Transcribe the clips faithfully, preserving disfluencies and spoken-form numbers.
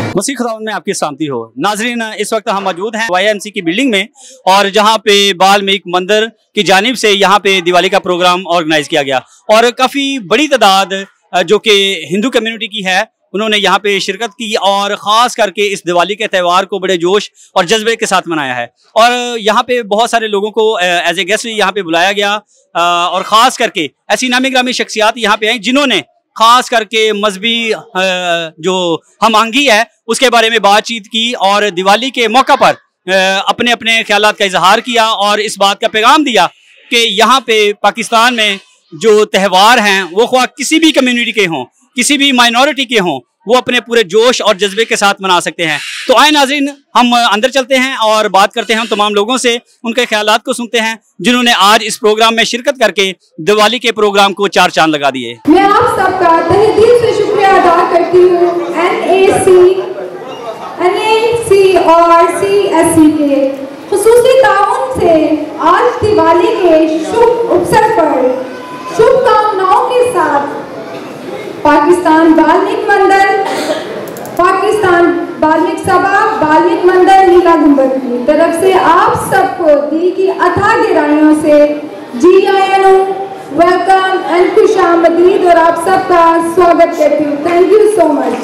मसीह खुदावंद में आपकी सलामती हो। नाजरीन, इस वक्त हम मौजूद हैं वाई एम सी की बिल्डिंग में, और जहां पे बाल्मीक मंदिर की जानिब से यहां पे दिवाली का प्रोग्राम ऑर्गेनाइज किया गया और काफ़ी बड़ी तादाद जो कि हिंदू कम्युनिटी की है उन्होंने यहाँ पे शिरकत की और ख़ास करके इस दिवाली के त्यौहार को बड़े जोश और जज्बे के साथ मनाया है। और यहाँ पे बहुत सारे लोगों को एज ए गेस्ट यहाँ पे बुलाया गया और ख़ास करके ऐसी नामी ग्रामी शख्सियात यहाँ पे आई जिन्होंने खास करके मजहबी जो हम आहंगी है उसके बारे में बातचीत की और दिवाली के मौका पर अपने अपने ख्यालात का इजहार किया और इस बात का पैगाम दिया कि यहाँ पे पाकिस्तान में जो त्यौहार हैं वो ख्वाह किसी भी कम्युनिटी के हों, किसी भी माइनॉरिटी के हों, वो अपने पूरे जोश और जज्बे के साथ मना सकते हैं। तो आए नाज़रीन, हम अंदर चलते हैं और बात करते हैं हम तमाम लोगों से, उनके ख्यालात को सुनते हैं जिन्होंने आज इस प्रोग्राम में शिरकत करके दिवाली के प्रोग्राम को चार चांद लगा दिए। मैं आप सबका तहे दिल से शुक्रिया अदा करती हूँ N A C, N A सी और सी एस सी के खुसूसी ताउन से आज दिवाली के शुभ अवसर पर शुभकामनाओं के साथ पाकिस्तान बाल्मीक मंदिर, पाकिस्तान बाल्मीक सभा, बाल्मीक मंदिर नीला गुंबद की तरफ से आप सबको दिल की अथाह गहराइयों से जी आई एन वेलकम एंड खुशामदीद और आप सबका स्वागत करती हूँ। Thank you so much.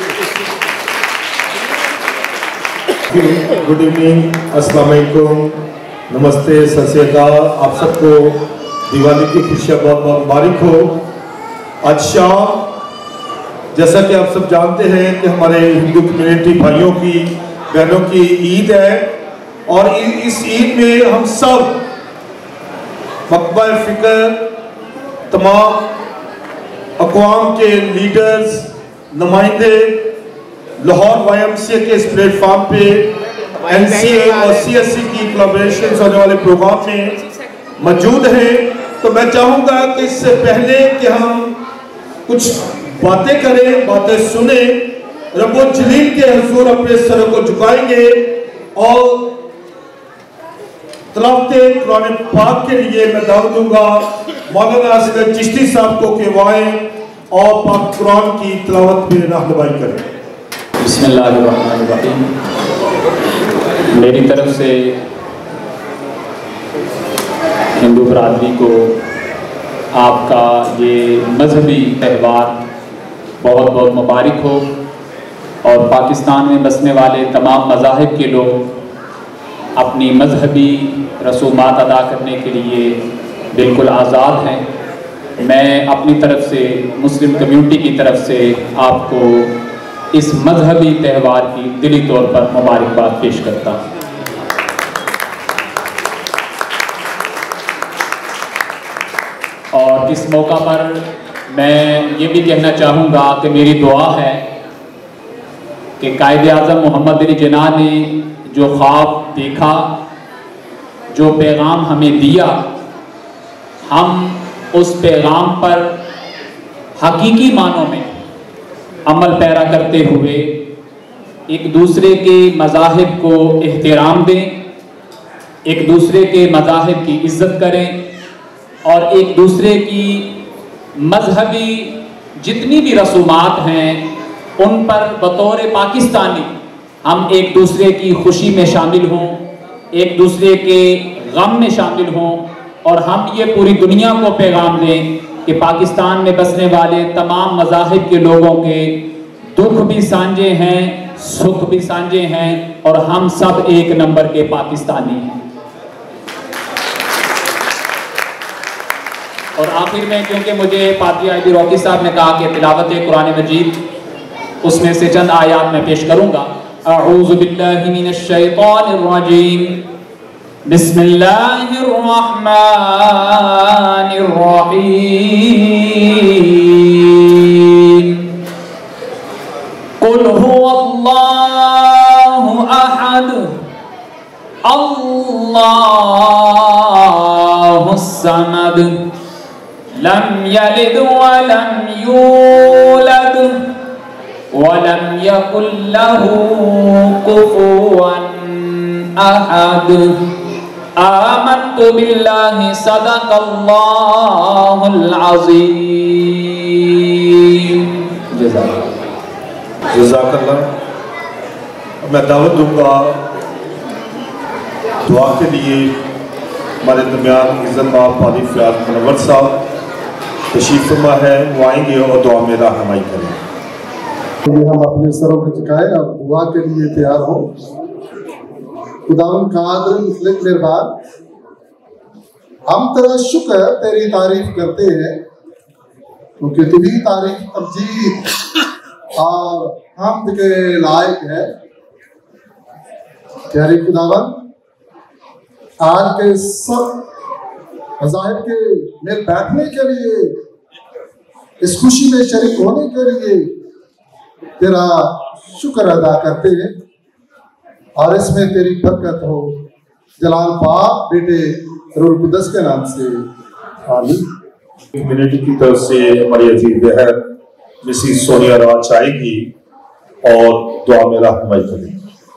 Good evening, अस्सलाम वालेकुम, नमस्ते, सत श्री अकाल। आप सबको दिवाली की खुशियाँ बहुत बहुत मुबारक हो। आज शाम जैसा कि आप सब जानते हैं कि हमारे हिंदू कम्युनिटी भाइयों की बहनों की ईद है और इस ईद में हम सब मकबल फिक्र, तमाम अक़वाम के लीडर्स, नुमाइंदे लाहौर वाई एम सी के इस प्लेटफॉर्म पे एन सी ए और सी एस सी की कोलैबोरेशन होने वाले प्रोग्राम में मौजूद हैं। तो मैं चाहूँगा कि इससे पहले कि हम कुछ बातें करें, बातें सुने, रब्बो जलील के हुजूर अपने सर को झुकाएंगे और तिलावत कुरान पाक के लिए मैं दावत दूंगा मौलाना असगर चिश्ती साहब को कि वो आए और पाक कुरान की तिलावत में रहनुमाई करें। बिस्मिल्लाहिर्रहमानिर्रहीम। मेरी तरफ से हिंदू बरादरी को आपका ये मजहबी त्यौहार बहुत बहुत मुबारक हो और पाकिस्तान में बसने वाले तमाम मज़ाहिब के लोग अपनी मजहबी रसूमात अदा करने के लिए बिल्कुल आज़ाद हैं। मैं अपनी तरफ से मुस्लिम कम्युनिटी की तरफ से आपको इस मजहबी त्यौहार की दिली तौर पर मुबारकबाद पेश करता हूँ। और इस मौका पर मैं ये भी कहना चाहूँगा कि मेरी दुआ है कि कायदे आज़म मोहम्मद अली जिन्ना ने जो ख्वाब देखा, जो पैगाम हमें दिया, हम उस पैगाम पर हकीकी मानों में अमल पैरा करते हुए एक दूसरे के मज़ाहिब को एहतराम दें, एक दूसरे के मज़ाहिब की इज़्ज़त करें और एक दूसरे की मजहबी जितनी भी रसूमात हैं उन पर बतौर पाकिस्तानी हम एक दूसरे की खुशी में शामिल हों, एक दूसरे के गम में शामिल हों और हम ये पूरी दुनिया को पैगाम दें कि पाकिस्तान में बसने वाले तमाम मज़ाहिब के लोगों के दुख भी साझे हैं, सुख भी साझे हैं और हम सब एक नंबर के पाकिस्तानी हैं। और आखिर में क्योंकि मुझे पादरी आईबी रॉकी साहब ने कहा कि तिलावत कुरान मजीद, उसमें से चंद आयात में पेश करूंगा। अऊज़ु बिल्लाहि मिनश शैतानिर रजीम, बिस्मिल्लाहिर रहमानिर रहीम। कुल हुवल्लाहु अहद, अल्लाहुस समद, लम यलिद वलम यूलद वलम यकुल लहू कुफुवन अहद। आमन्तु बिल्लाहि सदक़ल्लाहुल अज़ीम। जज़ाकल्लाह। मैं दावत दूंगा दुआ के लिए हमारे दरमियान इज़्ज़त बाप पाली फ़याज़ मुनव्वर साहब तशरीफ़ फरमा है, वो आएंगे और दुआ में रहनुमाई करेंगे। हम अपने सरों को झुकाएं और दुआ के लिए तैयार हो। खुदावंद कादिर मुतलक मेहरबान, हम तेरा शुक्र तेरी तारीफ करते हैं क्योंकि तू ही तारीफ तमजीद और हमद के लायक है। प्यारे खुदावंद, आज के सब मज़ाहिब के में बैठने के लिए, इस खुशी में शरीक होने के लिए तेरा शुक्र अदा करते हैं और इसमें तेरी बरकत हो। जलाल बाप बेटे रूह कुद्दस के नाम से आमीन। कम्युनिटी की तरफ से हमारी अजीज बहन मिसिस सोनिया राज आएगी और दुआ में रहनुमाई करेगी।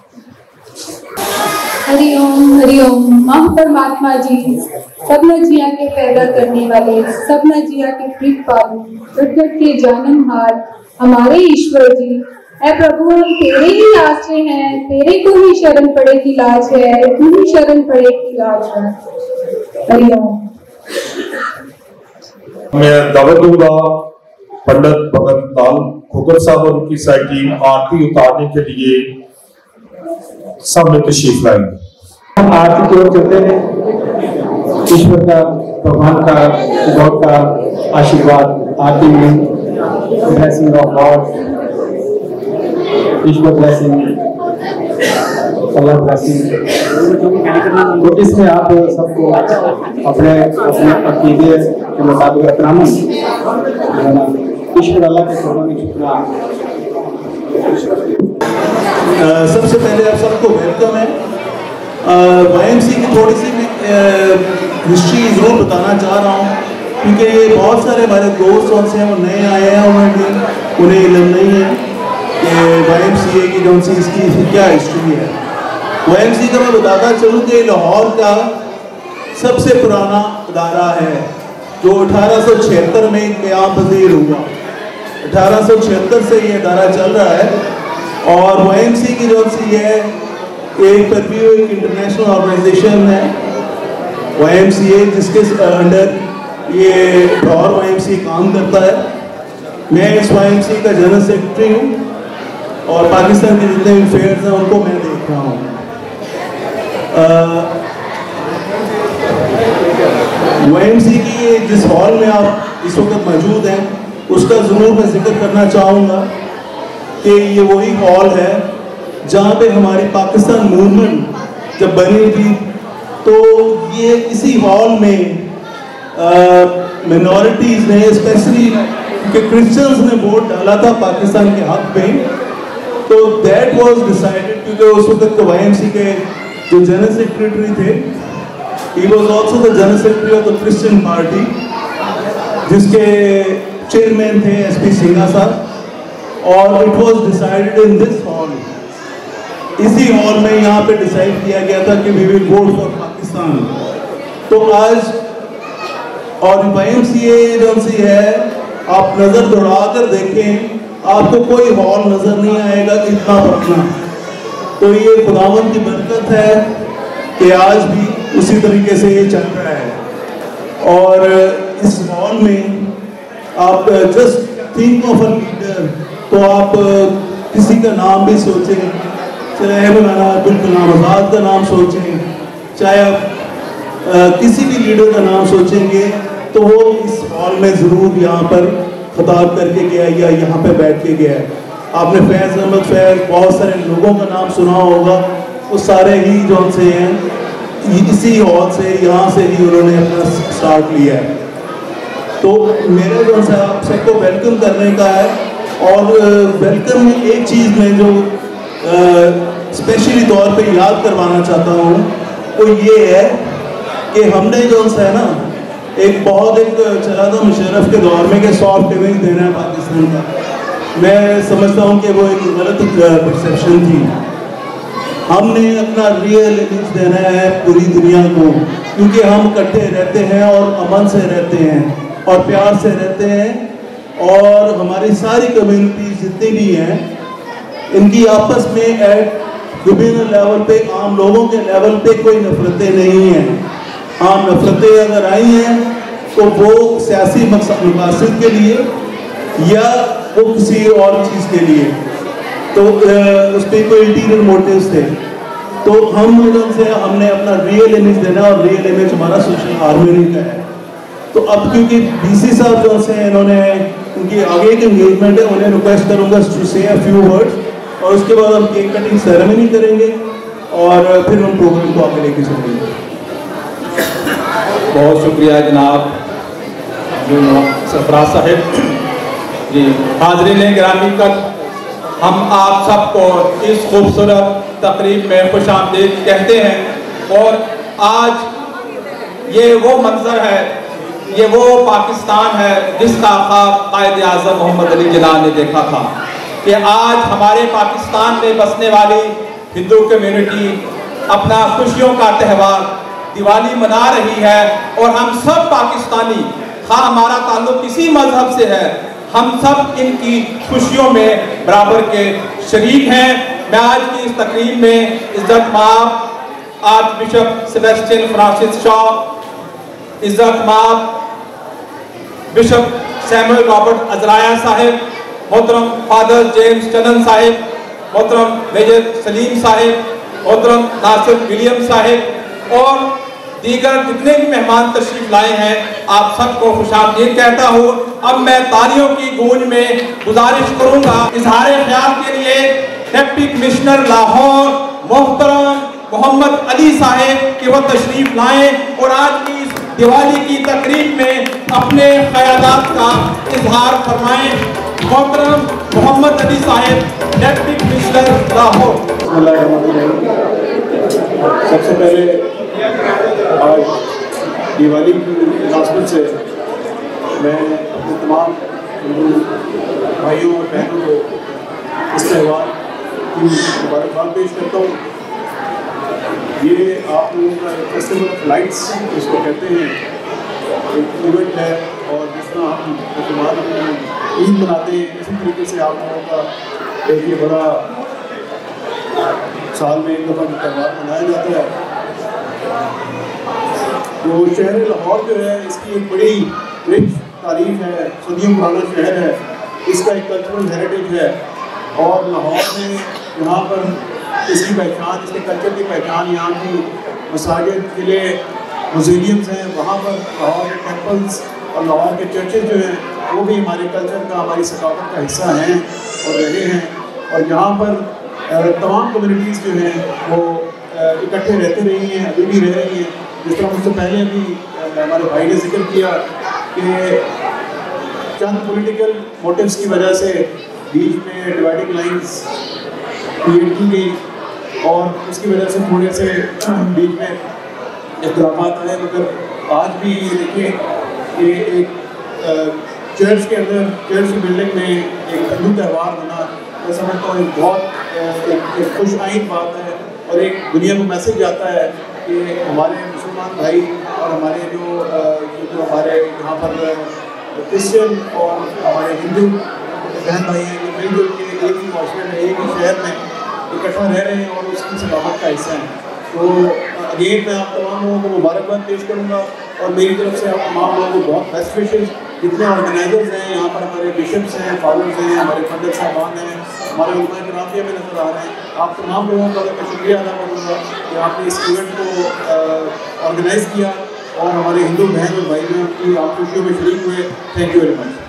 हरिओम हरिओम। माह परमात्मा जी, सबना जिया के पैदा करने वाले, सबना जिया के प्रीत पालू, गट के जाननहार हमारे ईश्वर जी, ऐ प्रभु हम तेरे ही आश्रय हैं, तेरे को ही शरण पड़े की लाज है, तू ही शरण पड़े की लाज है। हरिओम। मैं दावत दूंगा पंडित भगत लाल खोकर साहब और उनकी सारी टीम आरती उतारने के लिए सामने तशरीफ लाएंगे। हम आरती की ओर चलते हैं। ईश्वर का, भगवान का, गॉड का आशीर्वाद आरती में, ब्लेसिंग ऑफ गॉड, ईश्वर ब्लेसिंग, अल्लाह ब्लेसिंग। तो इसमें आप सबको अपने अपने अकीदे के मुताबिक अपनाना, ईश्वर अल्लाह के चरणों में झुकना। सबसे पहले आप सबको वेलकम है। वाई एम सी की थोड़ी सी हिस्ट्री ज़रूर बताना चाह रहा हूँ क्योंकि ये बहुत सारे हमारे दोस्त और से वो नए आए हैं, उन्हें उन्हें इल्म नहीं है कि वाई एम सी ए की जो सी इसकी क्या हिस्ट्री है। वाई एम सी का मैं बताता चलूँ कि लाहौर का सबसे पुराना अदारा है जो अठारह सौ छिहत्तर में क़याम पज़ीर हुआ। अठारह सौ छिहत्तर से ये अदारा चल रहा है और वाई एम सी की जो सी है एक परव्यू एक इंटरनेशनल ऑर्गेनाइजेशन है वाई एम सी ए, जिसके अंडर ये लाहौर वाई एम सी काम करता है। मैं इस वाई एम सी का जनरल सेक्रेटरी हूँ और पाकिस्तान के जितने भी फेयर्स हैं उनको मैं देख रहा हूँ। वाई एम सी की जिस हॉल में आप इस वक्त मौजूद हैं उसका ज़रूर मैं जिक्र करना चाहूँगा कि ये वही हॉल है जहाँ पे हमारी पाकिस्तान मूवमेंट जब बनी थी तो ये इसी हॉल में मिनॉरिटीज़ ने, स्पेशली कि क्रिश्चियंस ने वोट डाला था पाकिस्तान के हक में, तो दैट वाज डिसाइडेड क्योंकि उस वक्त वाई एम सी के जो जनरल सेक्रेटरी थे, he was also the general secretary of the Christian party, जिसके चेयरमैन थे एस पी सिंघा साहब, और it was decided in this hall. इसी हॉल में यहाँ पे डिसाइड किया गया था कि we will vote for Pakistan. तो आज और वाई एम सी ए जो सी है, आप नज़र दौड़ा कर देखें आपको कोई हॉल नज़र नहीं आएगा इतना पुराना। तो ये खुदावंद की बरकत है कि आज भी उसी तरीके से ये चल रहा है। और इस हॉल में आप just think of a leader, तो आप किसी का नाम भी सोचें, चाहे मौलाना अब्दुल कलाम आज़ाद का नाम सोचें, चाहे आप किसी भी लीडर का नाम सोचेंगे तो वो इस हॉल में ज़रूर यहाँ पर खिताब करके गया या यहाँ पे बैठ के गया है। आपने फैज़ अहमद फैज़, बहुत सारे लोगों का नाम सुना होगा, वो सारे ही जो से हैं इसी हॉल से, यहाँ से ही उन्होंने अपना स्टार्ट लिया है। तो मेरे जो है आप सबको वेलकम करने का है। और वेलकम में एक चीज़ में जो स्पेशली तौर पे याद करवाना चाहता हूँ वो ये है कि हमने जो है ना एक बहुत एक चला था मुशर्रफ के दौर में कि सॉफ्ट इमेज देना है पाकिस्तान का। मैं समझता हूँ कि वो एक गलत परसेप्शन थी। हमने अपना रियल इमेज देना है पूरी दुनिया को, क्योंकि हम इकट्ठे रहते हैं और अमन से रहते हैं और प्यार से रहते हैं, और हमारी सारी कम्युनिटी जितनी भी हैं इनकी आपस में विभिन्न लेवल पे, आम लोगों के लेवल पे कोई नफरतें नहीं हैं। आम नफरतें अगर आई हैं तो वो सियासी मकसद के लिए या वो किसी और चीज़ के लिए, तो उस पर कोई इंटीरियर मोटिव्स थे। तो हम उनसे हमने अपना रियल इमेज देना, और रियल इमेज हमारा सोशल हार्मनी का है। तो अब क्योंकि डीसी साहब जो से इन्होंने उनकी आगे एक एंगेजमेंट है, उन्हें रिक्वेस्ट करूँगा टू से अ फ्यू वर्ड्स, और उसके बाद हम केक कटिंग सेरेमनी करेंगे और फिर हम प्रोग्राम को आगे लेके चलेंगे। बहुत शुक्रिया जनाब सरफराज साहब जी। हाज़रीन गिरामी का हम आप सबको इस खूबसूरत तकरीब में खुश आमदीद कहते हैं। और आज ये वो मंजर है, ये वो पाकिस्तान है जिसका ख्वाब कायद आज़म मोहम्मद अली जिन्ना ने देखा था कि आज हमारे पाकिस्तान में बसने वाली हिंदू कम्युनिटी अपना खुशियों का त्यौहार दिवाली मना रही है, और हम सब पाकिस्तानी, हाँ हमारा ताल्लुक किसी मजहब से है, हम सब इनकी खुशियों में बराबर के शरीक हैं। मैं आज की इस तकरीब में इज्जत माब arch bishop Sebastian Francis Shaw, इज्जत माब बिशप सैमुअल रॉबर्ट अजराया साहिब, मोहतरम फादर जेम्स चनन साहिब, मोहतरम मेजर सलीम साहिब, मोहतरम नासिर विलियम साहिब और दीगर जितने भी मेहमान तशरीफ लाए हैं, आप सबको खुशामदीद कहता हूँ। अब मैं तालियों की गूंज में गुजारिश करूँगा इजहार ख्याल के लिए डिप्टी कमिश्नर लाहौर मोहतरम मोहम्मद अली साहिब कि वह तशरीफ लाएं और आज की इस दिवाली की तकरीब में अपने ख्यालात का इजहार फरमाएं। मोहतरम मोहम्मद अली साहिब डिप्टी कमिश्नर लाहौर। सबसे पहले आज दिवाली की मुनासिबत से मैं अपने तमाम हिंदू भाइयों और बहनों को इस त्यौहार की मुबारकबाद पेश करता हूँ। ये आप लोगों का फेस्टिवल ऑफ लाइट्स जिसको कहते हैं, एक इवेंट है, और जिस तरह हम मुसलमान अपनी ईद मनाते हैं इसी तरीके से आप लोगों का एक ये बड़ा साल में एक दफ़ा त्यौहार मनाया जाता है। तो शहर लाहौर जो है इसकी एक बड़ी रिच तारीख है, सदियों पुराना शहर है, इसका एक कल्चरल हेरिटेज है, और लाहौर में यहाँ पर इसकी पहचान, इसके कल्चर की पहचान यहाँ की मसाजिद, किले, म्यूजियम्स हैं, वहाँ पर लाहौर के टेम्पल्स और लाहौर के चर्चेज जो हैं वो भी हमारे कल्चर का, हमारी सकाफत का हिस्सा हैं और रहे हैं। और यहाँ पर तमाम कम्युनिटीज़ जो हैं वो इकट्ठे रहते रही हैं, अभी भी रह रही हैं। जिस तरह मुझसे पहले भी हमारे भाई ने जिक्र किया कि चंद पॉलिटिकल मोटिव्स की वजह से बीच में डिवाइडिंग लाइंस क्रिएट की गई, और उसकी वजह से थोड़े से बीच में इख्तिलाफात आए। मगर आज भी देखिए कि एक चर्च के अंदर, चर्च की बिल्डिंग में एक हिंदू त्यौहार होना, मैं समझता हूँ एक बहुत एक, एक खुश आइन बात है, और एक दुनिया को मैसेज जाता है कि हमारे मुसलमान भाई और हमारे जो जो हमारे यहाँ पर क्रिश्चियन और हमारे हिंदू बहन भाई हैं, जो मिलजुल के एक ही माशरे में, एक ही शहर में इकट्ठा रह रहे हैं और उसकी सकाफत का हिस्सा हैं। तो अगेन मैं आप तमाम लोगों को मुबारकबाद पेश करूँगा, और मेरी तरफ से आप तमाम लोगों को बहुत बेस्ट विशेज़। जितने ऑर्गेनाइजर्स हैं यहाँ पर, हमारे बिशप्स हैं, फादर्स हैं, हमारे पंडित साहबान हैं, हमारे उलमा करामिया में नज़र आ रहे हैं, आप तमाम लोगों का मैं शुक्रिया अदा करूँगा कि आपने इस इवेंट को ऑर्गेनाइज़ किया और हमारे हिंदू बहन और भाई बहन की आप खुशियों में शरीक हुए। Thank you very much.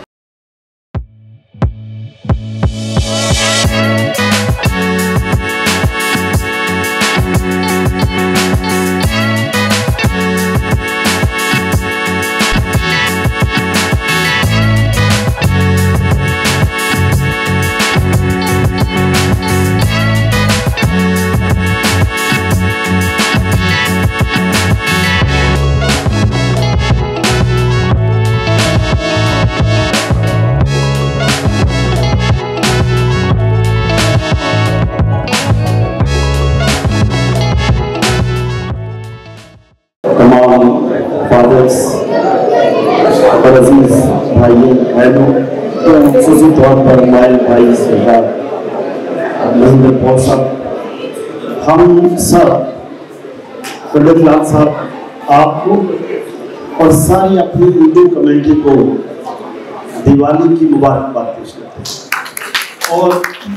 Fathers और अजीज भाइयों बहनों, तो खसूसी तौर पर हमारे भाई सरदार महेंद्र पौर साहब हम सब पंडित लाल साहब आपको और सारी अपनी हिंदू कम्युनिटी को दिवाली की मुबारकबाद पेश करते हैं। और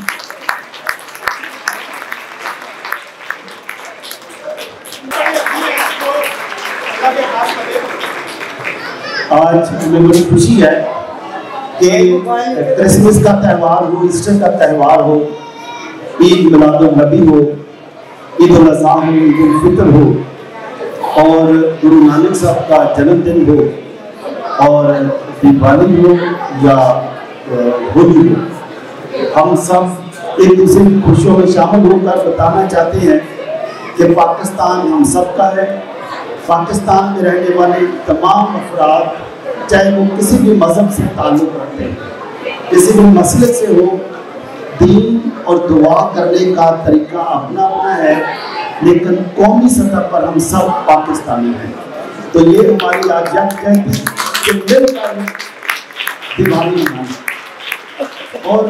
आज हमें बड़ी खुशी है कि क्रिसमस का त्यौहार हो, ईस्टर का त्यौहार हो, ईद मिलादुन नबी हो, ईद उल अज़हा हो, ईद उल फितर हो और गुरु नानक साहब का जन्मदिन हो और दिवाली हो या होली हो, हम सब एक दूसरे की खुशियों में शामिल होकर बताना चाहते हैं कि पाकिस्तान हम सब का है। पाकिस्तान में रहने वाले तमाम अफराद चाहे वो किसी भी मज़हब से ताल्लुक़ रखते हैं, किसी भी मसले से हो, दीन और दुआ करने का तरीका अपना अपना है, लेकिन कौमी सतह पर हम सब पाकिस्तानी हैं। तो ये हमारी आज जंग है कि मिलकर दिवाली मनाएं। और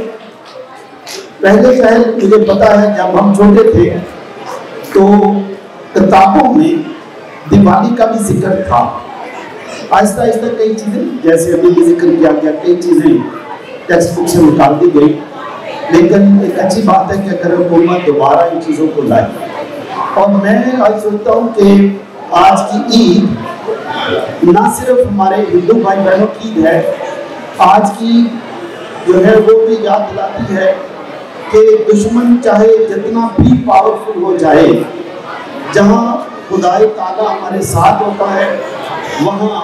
पहले पहले मुझे पता है जब हम छोटे थे तो किताबों में दिवाली का भी जिक्र था। आहिस्ता आहिस्ता कई चीज़ें, जैसे अभी भी जिक्र किया गया, कई चीज़ें टेक्स्ट बुक से निकाल दी गई, लेकिन एक अच्छी बात है कि अगर हुकूमत दोबारा इन चीज़ों को लाए। और मैं आज सोचता हूँ कि आज की ईद ना सिर्फ हमारे हिंदू भाई बहनों की ईद है, आज की जो है वो भी याद दिलाती है कि दुश्मन चाहे जितना भी पावरफुल हो जाए, जहाँ खुदाई ताला हमारे साथ होता है वहाँ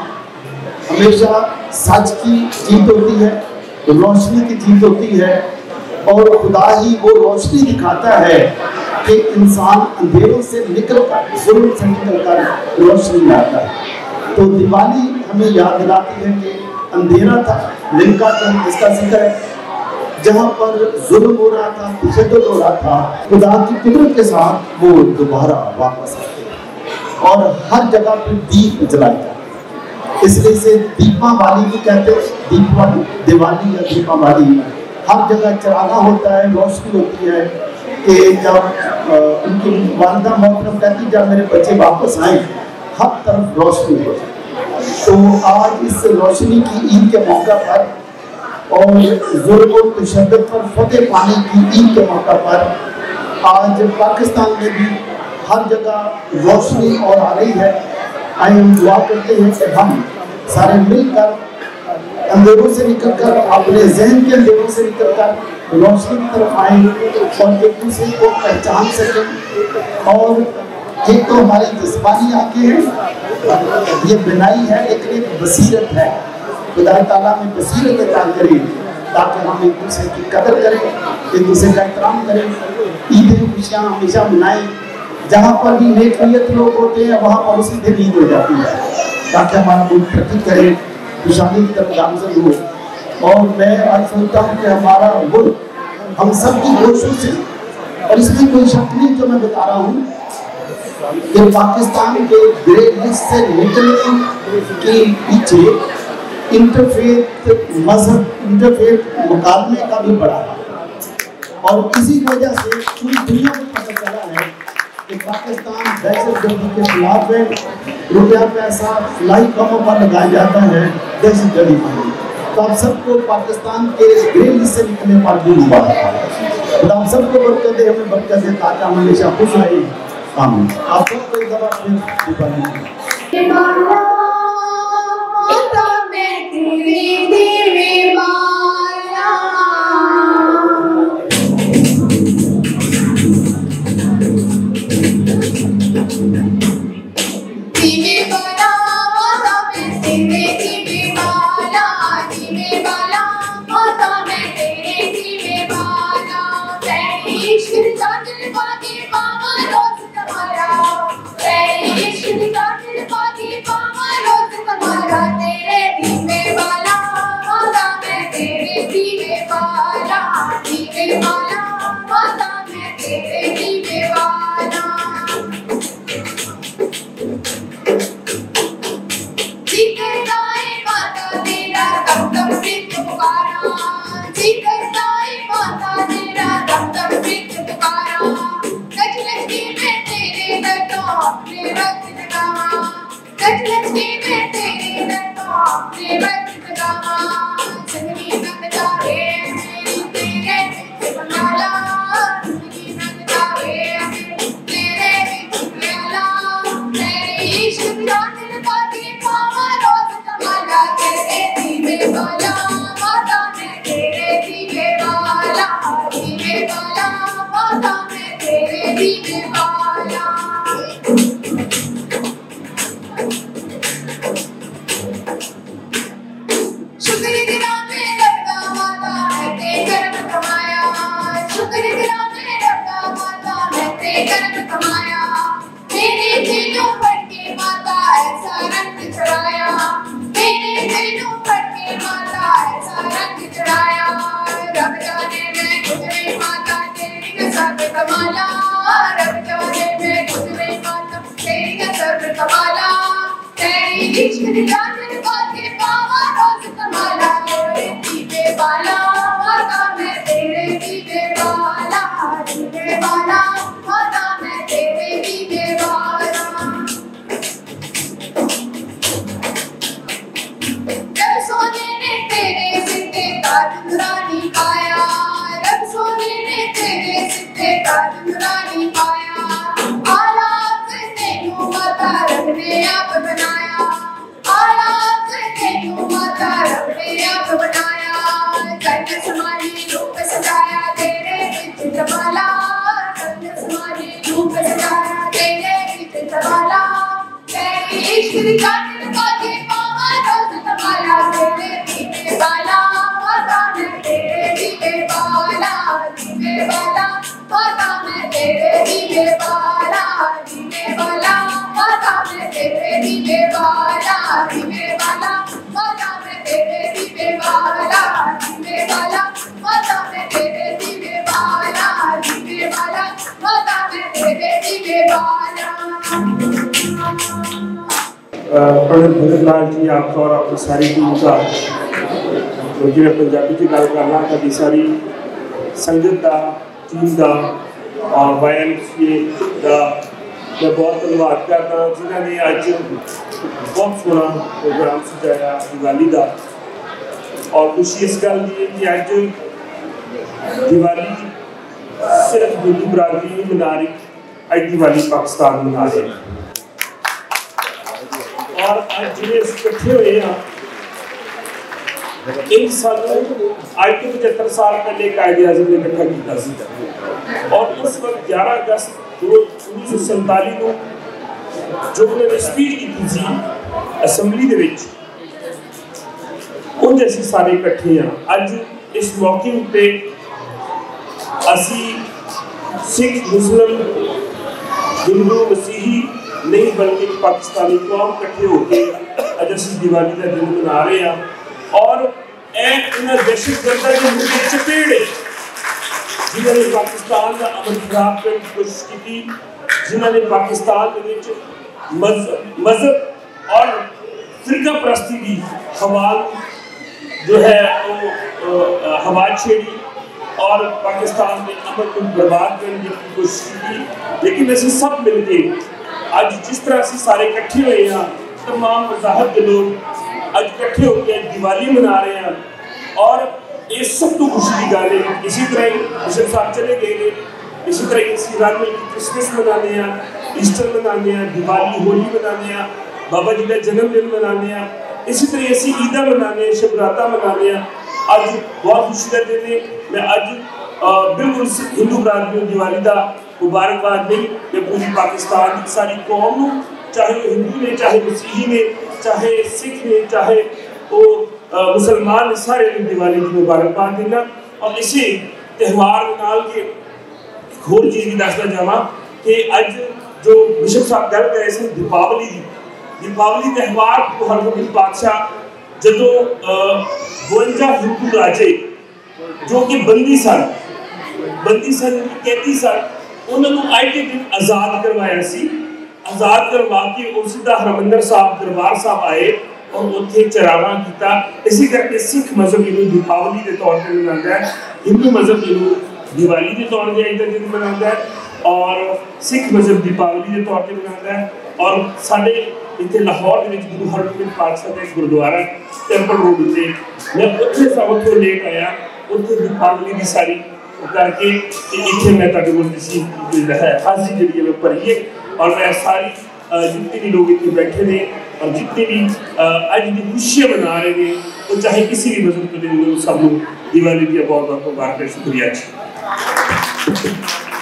हमेशा सच की जीत होती है, रोशनी की जीत होती है और खुदा ही वो रोशनी दिखाता है कि इंसान अंधेरों से निकल कर, जुल्म से निकल कर रोशनी लाता है। तो दिवाली हमें याद दिलाती है कि अंधेरा था, लिंका था जिसका जिक्र है, जहाँ पर जुल्म हो रहा था, तशद्दुद हो रहा था, खुदा की कुदरत के साथ वो दोबारा वापस आते हैं और हर जगह पर दीप जलाए जाते हैं। इसलिए से दीपावली भी कहते हैं, दीपावली, दिवाली या दीपावली हर जगह चराना होता है, रोशनी होती है कि जब आ, उनकी वालदा मोहतरम कहती जब मेरे बच्चे वापस आए हर तरफ रोशनी हो। तो आज इस रोशनी की ईद के मौका पर और जुल्म और तशद्दुद पर फतेह पाने की ईद के मौका पर आज पाकिस्तान में भी हर जगह रोशनी और आ रही है। आइए हम दुआ करते हैं कि हम सारे मिलकर अंधेरों से निकलकर, अपने जहन के अंधेरों से निकलकर रोशनी की तरफ आए और एक दूसरे को पहचान सकें। और एक तो हमारी जिस्मानी आंखें हैं, ये बिनाई है, लेकिन एक बसीरत है। खुदा ताला में बसीरत अता करें ताकि हम एक दूसरे की कदर करें, एक दूसरे का एहतराम करें, ईद खुशियाँ हमेशा मनाएं। जहाँ पर भी नेक नियत लोग होते हैं वहाँ पर उसी दिन ईद हो जाती है, ताकि हमारा मुल्क तरक्की करे, खुशहाली की तरफ गामजन हो। और मैं आज सोचता हूँ कि हमारा मुल्क हम सब की कोशिश से, और इसमें कोई शक नहीं जो मैं बता रहा हूँ कि पाकिस्तान के ग्रे लिस्ट से निकलने के पीछे इंटरफेथ मजहब, इंटरफेथ मुकाबले का भी बड़ा है। और इसी वजह से पूरी दुनिया को पता चला है कि पाकिस्तान दहशतगर्दी के खिलाफ है, रुपया पैसा फलाई कामों पर लगाया जाता है दहशतगर्दी पर। तो आप सबको पाकिस्तान के ग्रे लिस्ट से निकलने पर भी मुबारक है। तो आप सबको बरकत दे, हमें बरकत दे ताकि हम हमेशा खुश रहें। आमीन। आप सबको एक दफा फिर Bye. पंडित भगत लाल जी आपका और अपनी सारी टीम का जिन्हें पंजाबी की गल करना कभी सारी संगत का टीम का और वाई एम सी ए का मैं बहुत धन्यवाद करता जिन्होंने अज बहुत सोहना प्रोग्राम सजाया दिवाली का और खुशी इस गल की कि अज दिवाली सिर्फ हिंदू बरादरी नहीं मना रही, अज दिवाली पाकिस्तान मना रहे हैं और अज जिन्हें इकट्ठे हुए हैं इन सालों आज तो पचहत्तर साल पहले कायदे आज़म ने इकट्ठा किया और उस वक्त ग्यारह अगस्त उन्नीस सौ संताली को जो उन्होंने स्पीच की थी असैम्बली के उन जैसे सारे इकट्ठे हैं। अज इस मौके पे असी सिख मुस्लिम हिंदू मसीही नहीं बल्कि पाकिस्तानी कौम इकट्ठे होकर अज अस दिवाली का दिन मना रहे हैं और दहशत गर्दा के मुंह की चपेट है जिन्होंने पाकिस्तान का अमन खराब करने की कोशिश की थी, जिन्होंने पाकिस्तान के मजहब और फिरका परस्ती की हवा जो है वो हवा छेड़ी और पाकिस्तान में अमन को बर्बाद करने की कोशिश की थी। लेकिन ऐसे सब मिलके आज जिस तरह से सारे इकट्ठे हुए हैं, तमाम मज़ाहब के लोग आज इकट्ठे होकर दिवाली मना रहे हैं और ये सब तो खुशी की गल है। इसी तरह बिशप साहब चले गए, इसी तरह इसी रात में क्रिसमस मनाने हैं, ईस्टर मनाने हैं, दिवाली होली मनाने हैं, बाबा जी का जन्मदिन मनाने हैं, इसी तरह ऐसी ईदा मनाने, शबराता मनाने हैं। अज बहुत खुशी का दिन है। मैं अज बिल्कुल हिंदू बरादरी दिवाली का मुबारकबाद नहीं, मैं पूरी पाकिस्तान की सारी कौम को, चाहे वो हिंदू ने, चाहे मसीही ने, चाहे सिख ने, चाहे वो मुसलमान, सारे दिवाली की मुबारकबाद देना। और इसी त्यौहार नाल के एक होर चीज़ भी दसना चाहवा कि अज जो बिशप साहब गल करे सन दीपावली की, दीपावली त्यौहार को हरगोबिंद पातशाह जो बवंजा हिंदू राजे जो कि बंदी सन बंदी सन कैदी सन उन्होंने अज के दिन आज़ाद करवाया सी। आज़ाद करवा के वो सीधा हरमंदर साहब दरबार साहब आए और उत्थे चरावा किया। इसी करके सिख मजहब इन्हों दीपावली के तौर पर मनाता है, हिंदू मजहब इन्हों दिवाली के तौर पर इधर दिन मनाता है और सिख मजहब दीपावली के तौर पर मनाता है। और साढ़े इतने लाहौर के गुरु हरगोबिंद पातशाह का एक गुरुद्वारा टेंपल रोड उत्ते मैं उत्थे सब उत्थों लेट आया, उत्थे दीपावली की सारी करके इतने मैं तुहाडे कोल सी है हाजी जी मैं भरी है और मैं सारी जितने भी लोग इतने बैठे ने और जितने भी अज की खुशियाँ मना रहे हैं वो चाहे किसी भी मजहब के लोग सब दिवाली की बहुत बहुत मुबारक। शुक्रिया जी।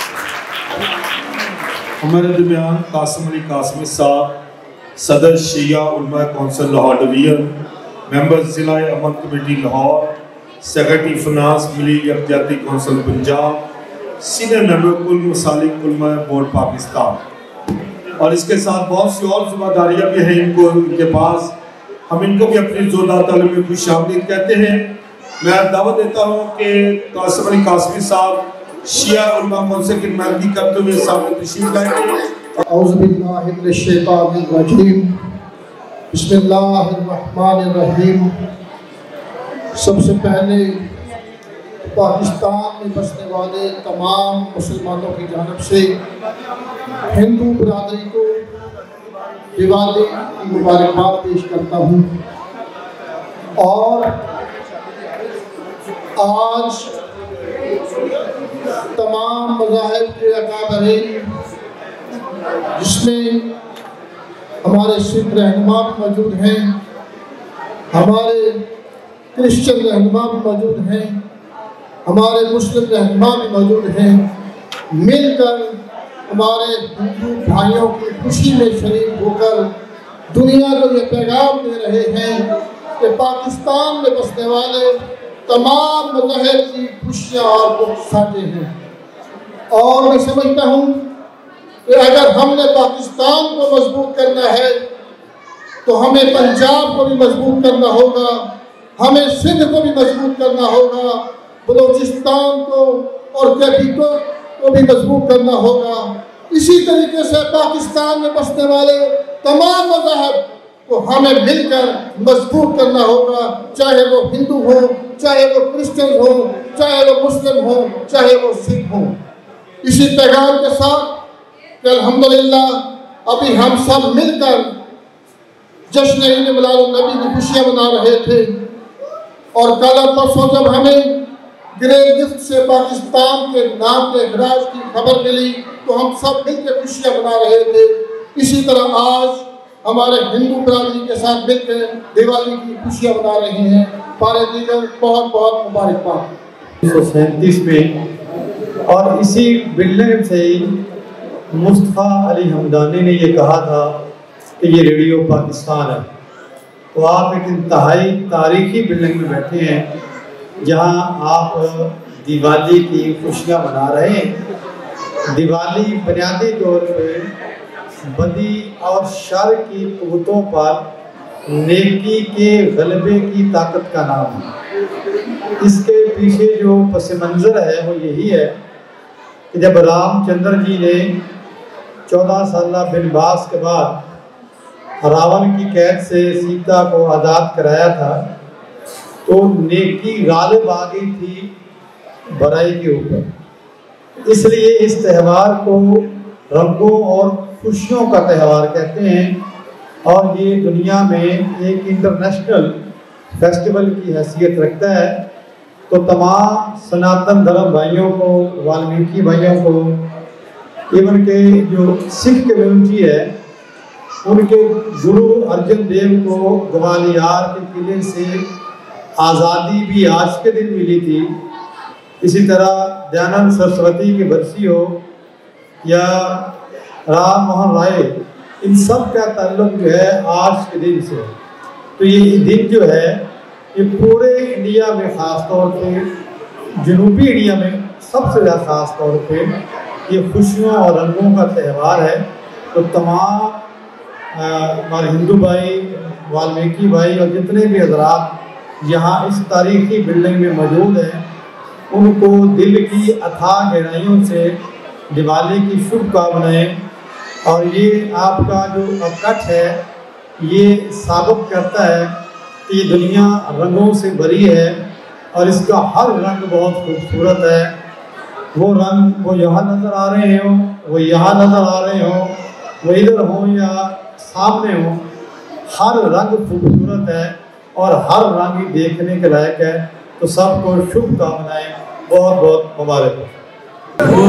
हमारे दरमियान कासिम अली कासमी साहब, सदर शिया उलमा कौंसिल लाहौर डिवीजन, मेंबर जिला अमन कमेटी लाहौर, सेक्रेटरी फिनांस मिली यकजहती कौंसिल पंजाब, सीनियर मेंबर कुल मसालिक उलमा बोर्ड पाकिस्तान, और इसके साथ बहुत सी और जिम्मेदारियाँ भी हैं इनको इनके पास। हम इनको भी अपनी जोरदार तालीम में खुशामदीद कहते हैं। मैं दावत देता हूँ कि कासिम अली कासमी साहब शिया उलमा कौंसिल की नुमाइंदगी करते हुए सामने तशरीफ लाएंगे। औज़ुबिल्लाहिमिनश्शैतानिर्रजीम, बिस्मिल्लाहिर्रहमानिर्रहीम। सबसे पहले पाकिस्तान में बसने वाले तमाम मुसलमानों की जानिब से हिंदू बिरादरी को दिवाली की मुबारकबाद पेश करता हूँ। और आज तमाम मज़ाहिब के अकाबरीन, जिसमें हमारे सिख रहनुमा भी मौजूद हैं, हमारे क्रिश्चियन रहनुमा भी मौजूद हैं, हमारे मुस्लिम रहनुमा भी मौजूद हैं, मिलकर हमारे हिंदू भाइयों की खुशी में शरीक होकर दुनिया को ये पैगाम दे रहे हैं कि पाकिस्तान में बसने वाले तमाम मज़हब की खुशियाँ और दुख साझे हैं। और मैं समझता हूँ कि अगर हमने पाकिस्तान को मजबूत करना है तो हमें पंजाब को भी मजबूत करना होगा, हमें सिंध को भी मजबूत करना होगा, बलूचिस्तान को और कैपिटल को भी मजबूत करना होगा। इसी तरीके से पाकिस्तान में बसने वाले तमाम मज़हब को हमें मिलकर मजबूत करना होगा, चाहे वो हिंदू हो, चाहे वो क्रिश्चियन हो, चाहे वो मुस्लिम हो, चाहे वो सिख हो। इसी पैगाम के साथ कि अल्हम्दुलिल्लाह अभी हम सब मिलकर जश्न ईद मिलाद नबी की खुशियाँ मना रहे थे, और कल परसों जब हमें ग्रेट गिफ्ट से पाकिस्तान के नाम के खराज की खबर मिली तो हम सब मिलकर खुशियाँ मना रहे थे। इसी तरह आज हमारे हिंदू बिरादरी के साथ मिलकर दिवाली की खुशियाँ मना रहे हैं। पारे दीगर बहुत बहुत मुबारकबाद। उन्नीस सौ सैंतीस में और इसी बिल्डिंग से ही मुस्तफ़ा अली हमदानी ने ये कहा था कि ये रेडियो पाकिस्तान है। तो आप एक इंतहाई तारीखी बिल्डिंग में बैठे हैं जहां आप दिवाली की खुशियां मना रहे हैं। दिवाली बुनियादी तौर पे बदी और शर की कुव्वतों पर नेकी के गलबे की ताकत का नाम है। इसके पीछे जो पस मंज़र है वो यही है कि जब रामचंद्र जी ने चौदह साल बनवास के बाद रावण की कैद से सीता को आज़ाद कराया था तो नेकी गालिब आ गई थी बुराई के ऊपर। इसलिए इस त्यौहार को रंगों और खुशियों का त्यौहार कहते हैं और ये दुनिया में एक इंटरनेशनल फेस्टिवल की हैसियत रखता है। तो तमाम सनातन धर्म भाइयों को, वाल्मीकि भाइयों को, इवन के जो सिख कम्युनिटी है उनके गुरु अर्जन देव को ग्वालियर के किले से आज़ादी भी आज के दिन मिली थी। इसी तरह दयानंद सरस्वती की बरसी हो या राम मोहन राय, इन सब का ताल्लुक जो है आज के दिन से। तो ये दिन जो है ये पूरे इंडिया में ख़ास तौर पे जनूबी इंडिया में सबसे ज़्यादा ख़ास तौर पे ये खुशियों और रंगों का त्यौहार है। तो तमाम हमारे हिंदू भाई, वाल्मीकि भाई और जितने भी हजरात यहाँ इस तारीखी बिल्डिंग में मौजूद हैं उनको दिल की अथाह गहराइयों से दिवाली की शुभकामनाएं। और ये आपका जो अकठ है ये साबित करता है कि ये दुनिया रंगों से भरी है और इसका हर रंग बहुत खूबसूरत है। वो रंग वो यहाँ नज़र आ रहे हो, वो यहाँ नज़र आ रहे हो, वो इधर हो या सामने हो, हर रंग खूबसूरत है और हर रंग ही देखने के लायक है। तो सबको शुभकामनाएं, बहुत बहुत मुबारक हो।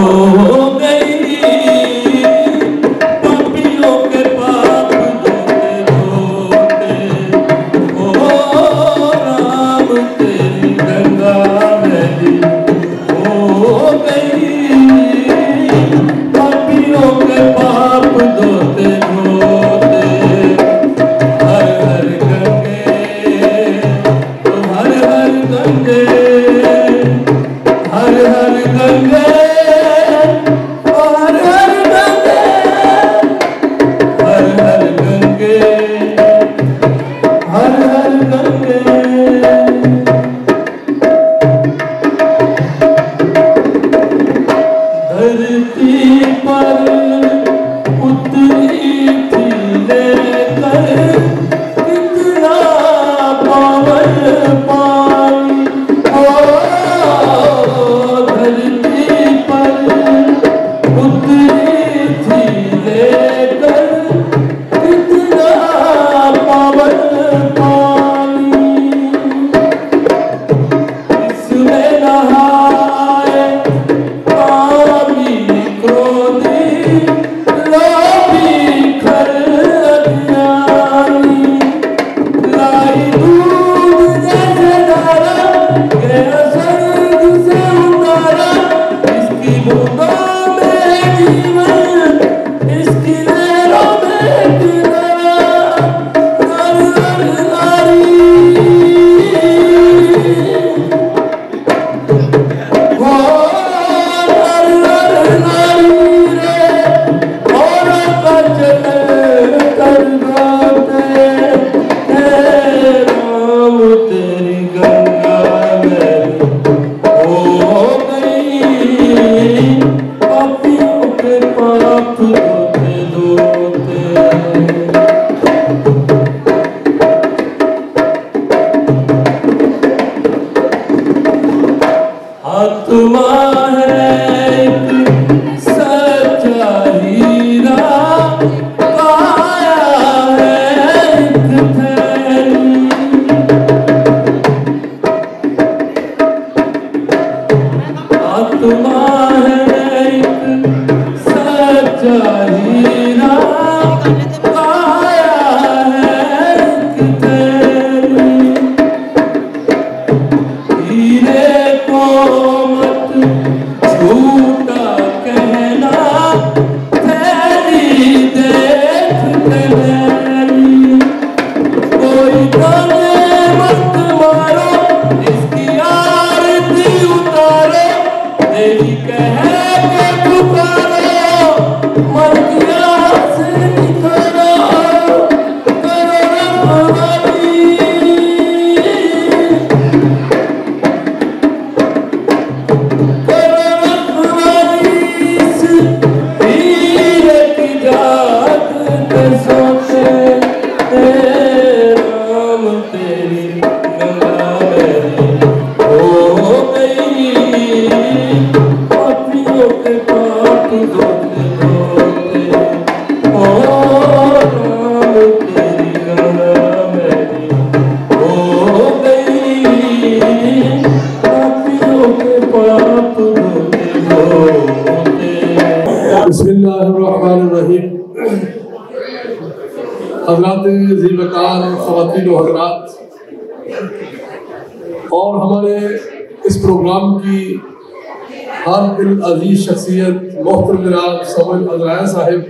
और हमारे इस प्रोग्राम की हर दिल अजीज शख्सियत मोहतरम जनाब समझ अजराया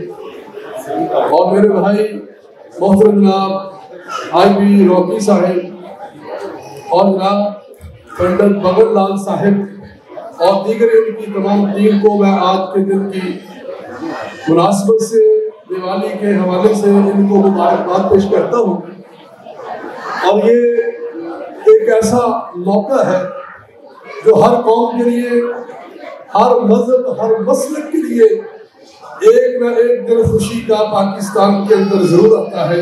साहिब और मेरे भाई मोहतरम जनाब आई बी रॉकी साहिब और जनाब पंडित बगल लाल साहिब और दीगर इनकी तमाम टीम को मैं आज के दिन की मुनासिबत से दिवाली के हवाले से इनको मुबारकबाद पेश करता हूँ। और ये एक ऐसा मौका है जो हर कौम के लिए, हर मजहब, हर मसलक के लिए एक न एक दिन खुशी का पाकिस्तान के अंदर जरूर आता है।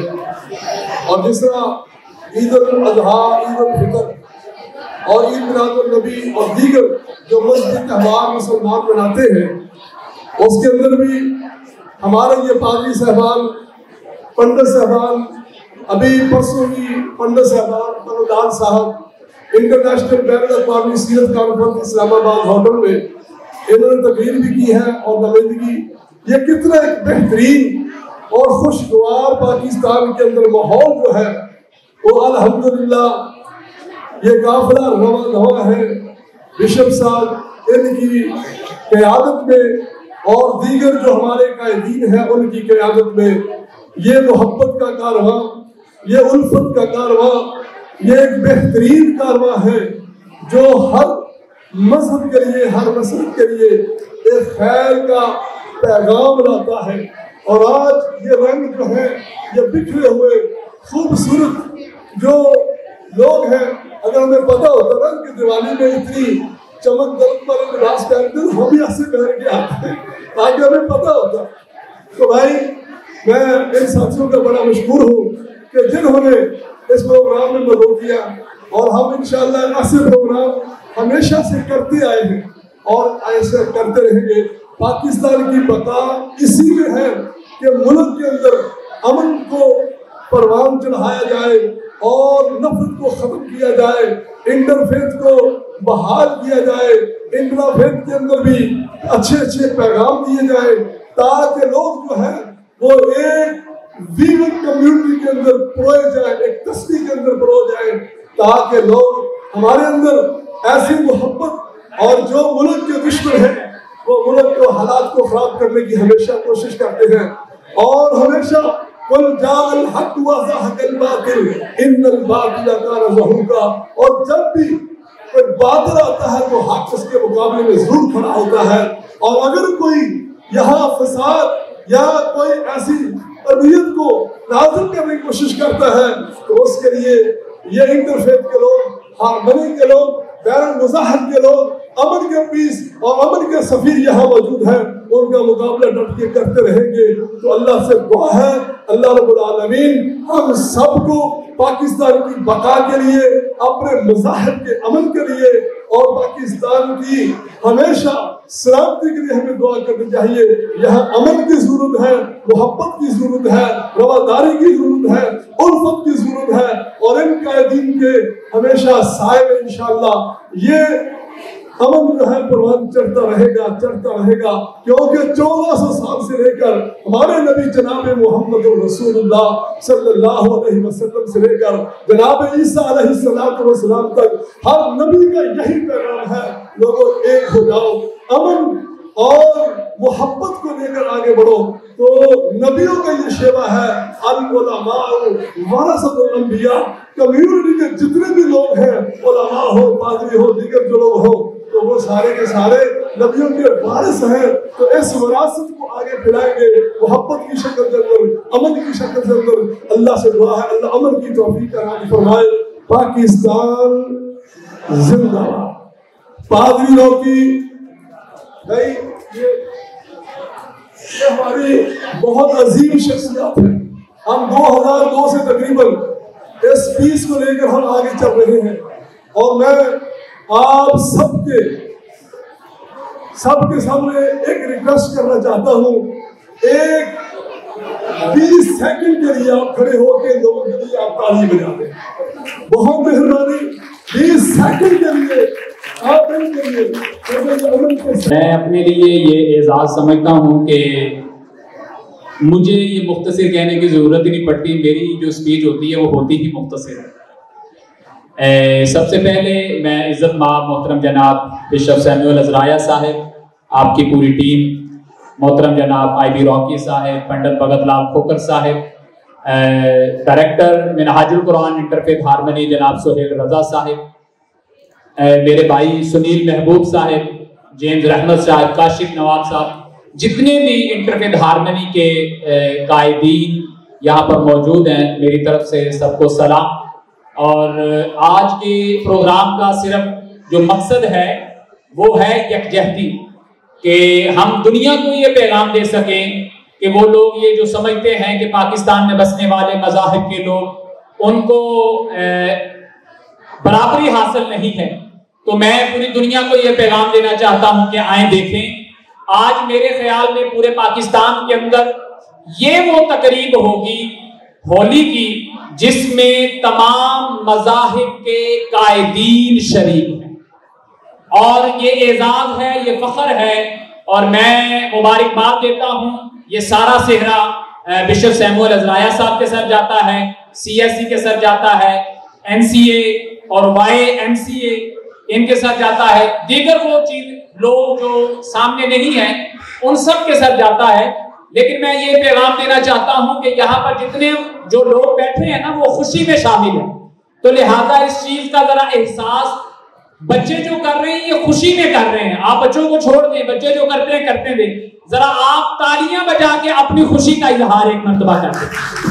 और जिस तरह ईद उल अजहा, ईद उल फितर और ईद मिलादुन नबी और दीगर जो मस्जिद त्यौहार मुसलमान मनाते हैं, उसके अंदर भी हमारे ये पादरी साहबान, पंडित साहबान, अभी परसों ही पंडित साहबान मनोदान साहब इंटरनेशनल बैन अवी सीरत कॉन्फ्रेंस इस्लामाबाद होटल में इन्होंने तकरीर भी की है और नुमाइंदगी। ये कितना एक बेहतरीन और खुशगवार पाकिस्तान के अंदर माहौल जो है वो अल्हम्दुलिल्लाह ये काफिला रवा रवा है बिशप साहब इनकी क़यादत में और दीगर जो हमारे कायदीन हैं उनकी क़यादत में ये मोहब्बत का कारवां, ये उल्फत का कारवां, ये एक बेहतरीन कारवां है जो हर मजहब के लिए, हर मसलक के लिए एक खैर का पैगाम लाता है। और आज ये रंग जो है ये बिखरे हुए खूबसूरत जो लोग हैं, अगर हमें पता होता ना कि दिवाली में इतनी चमक दमक वाले लिबास पहनते तो हम भी ऐसे पहन के आते हैं, ताकि हमें पता होता। तो भाई मैं इन साथियों का बड़ा मशहूर हूँ कि जिन्होंने इस प्रोग्राम में मदद किया और हम इंशाअल्लाह ऐसे प्रोग्राम हमेशा से करते आए हैं और ऐसे करते रहेंगे। पाकिस्तान की बका इसी में है कि मुल्क के अंदर अमन को परवान चढ़ाया जाए और नफरत को खत्म किया जाए, इंटरफेथ को बहाल किया जाए, इंटरफेथ के अंदर भी अच्छे अच्छे पैगाम दिए जाए ताकि लोग जो है वो एक वीवन कम्युनिटी के अंदर परोए जाए, एक तस्वीर के अंदर परोए जाए, ताकि लोग हमारे अंदर ऐसी मोहब्बत और जो मुल्क के दुश्मन है वो मुल्क को हालात को खराब करने की हमेशा कोशिश करते हैं और हमेशा कुल जाल हक व ज़हक़ल बातिल इन्नल बातिल कान ज़हूक़ा। और जब भी कोई बातिल आता है तो हक उसके मुकाबले में जरूर खड़ा होता है। और अगर कोई यहाँ फसाद या कोई ऐसी तरबियत को नाज़िल करने की कोशिश करता है तो उसके लिए ये इंटरफेथ के लोग, हारमनी के लोग, बैरन मुज़ाहर के लोग, अमन के पीस और अमन के सफीर यहाँ मौजूद हैं, उनका मुकाबला डट के करते रहेंगे। तो अल्लाह से दुआ है अल्लाह रब्बुल आलमीन हम सबको पाकिस्तान की बका के लिए, अपने मज़ाहिब के अमन के लिए और पाकिस्तान की हमेशा सलामती के लिए हमें दुआ करनी चाहिए। यहाँ अमन की जरूरत है, मोहब्बत की जरूरत है, रवादारी की जरूरत है, उल्फत की जरूरत है, और इन कायदीन के हमेशा साए में इंशाअल्लाह ये अमन जो है परवान चढ़ता रहेगा चढ़ता रहेगा। क्योंकि चौदह सौ साल से लेकर हमारे नबी जनाब मोहम्मद रसूलुल्लाह सल्लल्लाहु अलैहि वसल्लम से लेकर जनाब ईसा अलैहिस्सलातु वस्सलाम तक हर नबी का यही पैगाम है, लोगों एक हो जाओ, अमन और मोहब्बत को लेकर आगे बढ़ो। तो नबियों का ये शेवा है, अल उलमा वरसतुल अंबिया, कम्युनिटी के जितने भी लोग हैं, उलमा हो, पादरी हो, दीगर जो लोग हो, तो वो सारे के सारे नबियों के वारिस हैं। तो इस विरासत को आगे फैलाएंगे मोहब्बत की शक्ल के अंदर, अमन की शक्ल के अंदर। अल्लाह से दुआ है अल्लाह अमन की तौफीक अता फरमाए। पाकिस्तान जिंदाबाद। पादरी लोग की भाई ये, ये हमारी बहुत अजीम शख्सियत है। हम दो हजार दो से तकरीबन इस पीस को लेकर हम आगे चल रहे हैं, और मैं आप सबके सबके सामने एक रिक्वेस्ट करना चाहता हूँ, एक बीस सेकंड के लिए आप खड़े होकर लोगों के लिए आप ताली बजा दें। बहुत मेहरबानी, बीस सेकंड के लिए आप इनके लिए। मैं अपने लिए ये एजाज समझता हूँ कि मुझे ये मुख्तसर कहने की ज़रूरत ही नहीं पड़ती, मेरी जो स्पीच होती है वो होती ही मुख्तसर है। सबसे पहले मैं इज़्ज़त माब मोहतरम जनाब बिशप सैमुअल अज़राया साहब, आपकी पूरी टीम, मोहतरम जनाब आई बी रॉकी साहब, पंडित भगत लाल खोकर साहब, director Minhajul Quran interfaith harmony जनाब सोहेल रजा साहब, मेरे भाई सुनील महबूब साहब, जेम्स रहमत साहब, काशिफ नवाब साहब, जितने भी इंटरफेथ हारमनी के कायदीन यहाँ पर मौजूद हैं, मेरी तरफ से सबको सलाम। और आज के प्रोग्राम का सिर्फ जो मकसद है वो है यकजहती, कि हम दुनिया को ये पैगाम दे सकें कि वो लोग ये जो समझते हैं कि पाकिस्तान में बसने वाले मज़ाहिब के लोग उनको बराबरी हासिल नहीं है। तो मैं पूरी दुनिया को ये पैगाम देना चाहता हूं कि आए देखें, आज मेरे ख्याल में पूरे पाकिस्तान के अंदर ये वो तकरीब होगी होली की जिसमें तमाम मज़ाहिब के कायदीन शरीक हैं, और ये एजाज है, ये फख्र है। और मैं मुबारकबाद देता हूँ, ये सारा सेहरा बिशप सैमुअल अज़राया साहब के सर जाता है, सी एस सी के सर जाता है, एन सी ए और वाई एम सी ए इनके सर जाता है, दीगर वो चीज लोग जो सामने नहीं है उन सब के सर जाता है। लेकिन मैं ये पैगाम देना चाहता हूं कि यहाँ पर जितने जो लोग बैठे हैं ना वो खुशी में शामिल हैं, तो लिहाजा इस चीज का जरा एहसास बच्चे जो कर रहे हैं ये खुशी में कर रहे हैं। आप बच्चों को छोड़ दें, बच्चे जो करते हैं करते दें, जरा आप तालियां बजा के अपनी खुशी का इजहार एक मर्तबा कर दें।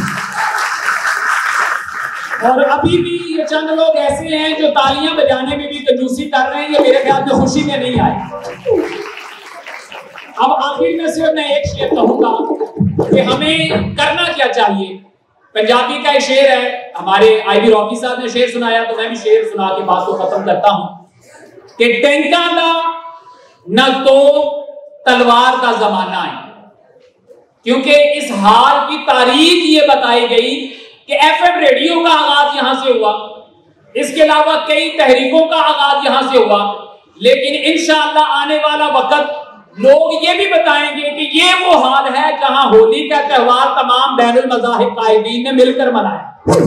और अभी भी ये चंद लोग ऐसे हैं जो तालियां बजाने में भी कंजूसी कर रहे हैं, ये मेरे ख्याल में खुशी में नहीं आए। अब आखिर में सिर्फ मैं एक शेर कहूंगा कि हमें करना क्या चाहिए। पंजाबी का एक शेर है, हमारे आई बी रॉकी साहब ने शेर सुनाया, तो मैं भी शेर सुना के बात को खत्म करता हूं कि टैंका का न तो तलवार का जमाना है, क्योंकि इस हाल की तारीख ये बताई गई कि एफ एम रेडियो का आगाज यहां से हुआ, इसके अलावा कई तहरीकों का आगाज यहां से हुआ। लेकिन इंशाअल्लाह आने वाला वक्त लोग ये भी बताएंगे कि ये वो हाल है जहां होली का त्योहार तमाम बैनुल मज़ाहिब कायदीन ने मिलकर मनाया।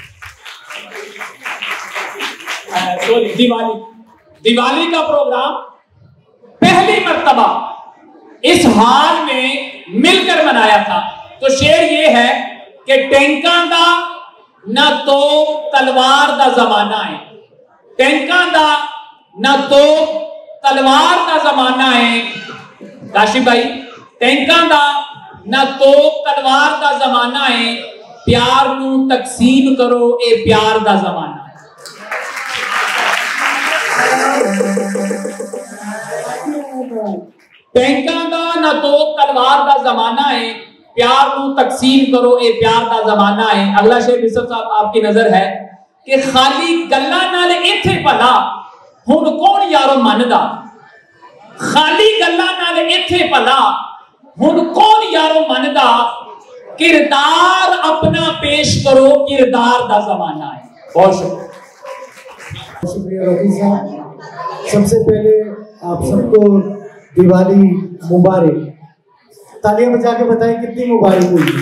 सॉरी दिवाली दिवाली का प्रोग्राम पहली मर्तबा इस हाल में मिलकर मनाया था। तो शेर ये है कि टैंका दा न तो तलवार दा जमाना है, टैंका दा न तो तलवार दा जमाना है। काशिफ भाई, टैंका दा न तो तलवार दा जमाना है, प्यार नू तकसीम करो ए प्यार दा जमाना है। टैंका दा न तो तलवार दा जमाना है, प्यार नू तकसीम करो ए प्यार दा जमाना है। अगला शेर बिशप साहब आपकी नजर है कि खाली गल्लां नाल इत्थे भला हुण कौन यारो मनदा, खाली गल्लां नाल इत्थे भला हुण कौन यारो मनदा, किरदार अपना पेश करो, किरदार दा जमाना है। बहुत शुक्रिया। शुक्रिया रफी साहब। सबसे पहले आप सबको दिवाली मुबारक। तालियां बजा के बताएं कितनी मुबारक हुई।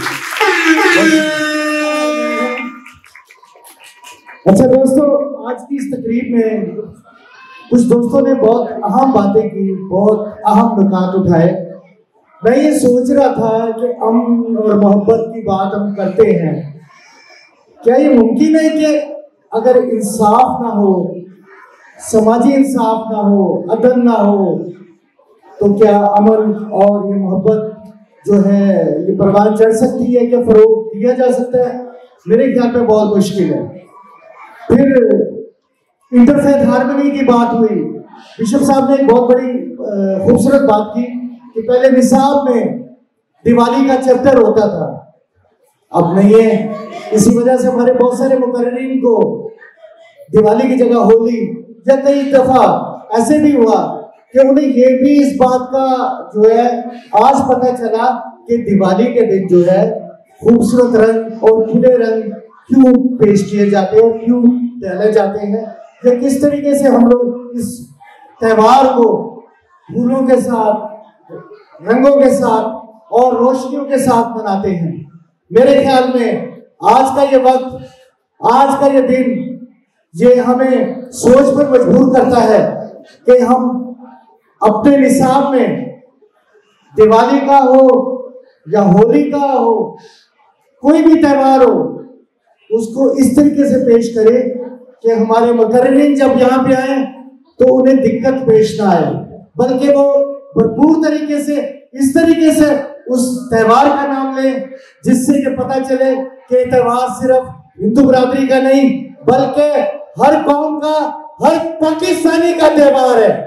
अच्छा दोस्तों, आज की इस तकरीब में कुछ दोस्तों ने बहुत अहम बातें की, बहुत अहम नुकात उठाए। मैं ये सोच रहा था कि अमन और मोहब्बत की बात हम करते हैं, क्या ये मुमकिन है कि अगर इंसाफ ना हो, समाजी इंसाफ ना हो, अदल ना हो, तो क्या अमन और ये मोहब्बत जो है ये परवान चढ़ सकती है, क्या फरोग दिया जा सकता है? मेरे ख्याल में बहुत मुश्किल है। फिर इंटरफेथ हार्मनी की बात हुई। बिशप साहब ने एक बहुत बड़ी खूबसूरत बात की कि पहले निसाब में दिवाली का चैप्टर होता था, अब नहीं है। इसी वजह से हमारे बहुत सारे मुकर्रिरीन को दिवाली की जगह होली, या कई दफा ऐसे भी हुआ कि उन्हें ये भी इस बात का जो है आज पता चला कि दिवाली के दिन जो है खूबसूरत रंग और खुले रंग क्यों पेश किए जाते हैं और क्यों डाले जाते हैं, या किस तरीके से हम लोग इस त्योहार को फूलों के साथ, रंगों के साथ और रोशनियों के साथ मनाते हैं। मेरे ख्याल में आज का ये वक्त, आज का ये दिन, ये हमें सोच पर मजबूर करता है कि हम अपने निसाब में दिवाली का हो या होली का हो, कोई भी त्योहार हो, उसको इस तरीके से पेश करें कि हमारे मुकर्रिरीन जब यहाँ पे आए तो उन्हें दिक्कत पेश ना आए, बल्कि वो भरपूर तरीके से इस तरीके से उस त्योहार का नाम लें जिससे कि पता चले कि त्योहार सिर्फ हिंदू बरादरी का नहीं बल्कि हर कौम का, हर पाकिस्तानी का त्योहार है।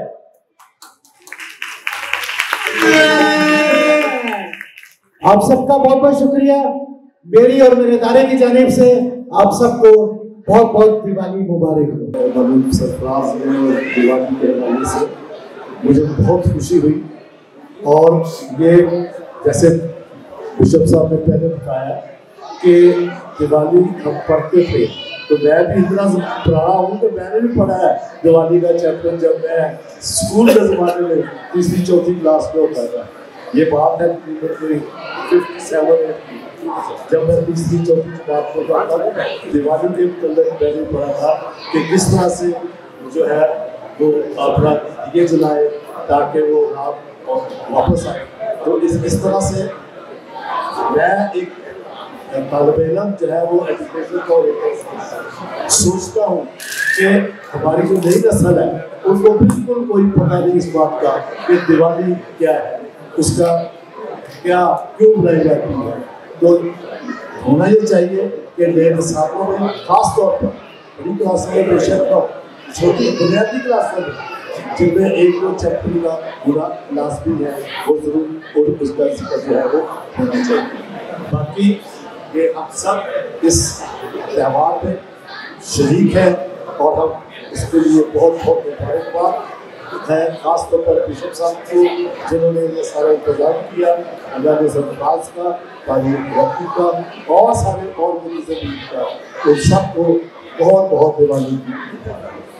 आप सबका बहुत बहुत शुक्रिया। मेरी और मेरे इदारे की जानिब से आप सबको बहुत बहुत दिवाली मुबारक हो। सरफराज ने और दिवाली के हवाले से मुझे बहुत खुशी हुई, और ये जैसे बिशप साहब ने पहले बताया कि दिवाली हम पढ़ते थे, तो मैं भी इतना पढ़ा हूँ कि मैंने भी पढ़ा है दिवाली का चैप्टर जब मैं स्कूल के ज़माने में तीसरी चौथी क्लास में होता था। ये बात है फिफ्टी सेवन एट की, जब मैं तीसरी चौथी क्लास में पढ़ा था, दिवाली के कलर मैंने पढ़ा था कि किस तरह से जो है वो अपना दिए जलाए ताकि वो रात और वापस आए। तो इस इस तरह से मैं एक तालिब इल्म जो है वो एजुकेशन का सोचता हूँ कि हमारी जो नई नस्ल है उनको बिल्कुल कोई पता नहीं इस बात का कि दिवाली क्या है, उसका क्या क्यों बनाई जाती है। तो होना ये चाहिए कि नए नस्लों में खास तौर पर बड़ी क्लास में बेशक छोटी बुनियादी क्लास में जिनमें एक दो चैप्टर का पूरा क्लास भी है वो जरूर और उसका जिक्र जो है वो होना चाहिए। बाकी ये हम सब इस त्यौहार में शरीक हैं और हम इसके लिए बहुत बहुत मुबारकबाद है, खास तौर पर बिशप साहब को जिन्होंने ये सारा इंतजाम किया, अल्लाह ने सरफराज का, तारीख रखी का और सारे और मरीजों का, तो सबको बहुत बहुत दिवाली की।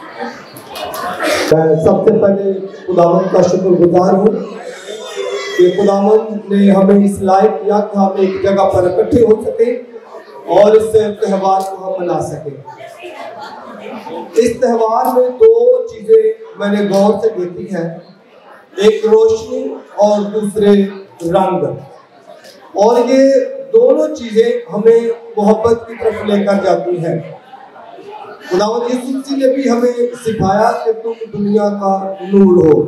मैं सबसे पहले खुदावंद का शुक्रगुजार हूँ कि खुदावंद ने हमें इस लायक किया कि हम एक जगह पर इकट्ठे हो सके और इस त्यौहार को हम मना सके। इस त्यौहार में दो चीजें मैंने गौर से देखी हैं, एक रोशनी और दूसरे रंग, और ये दोनों चीजें हमें मोहब्बत की तरफ लेकर जाती हैं। खुदावंद यीशु मसीह ने भी हमें सिखाया कि तुम दुनिया का नूर हो,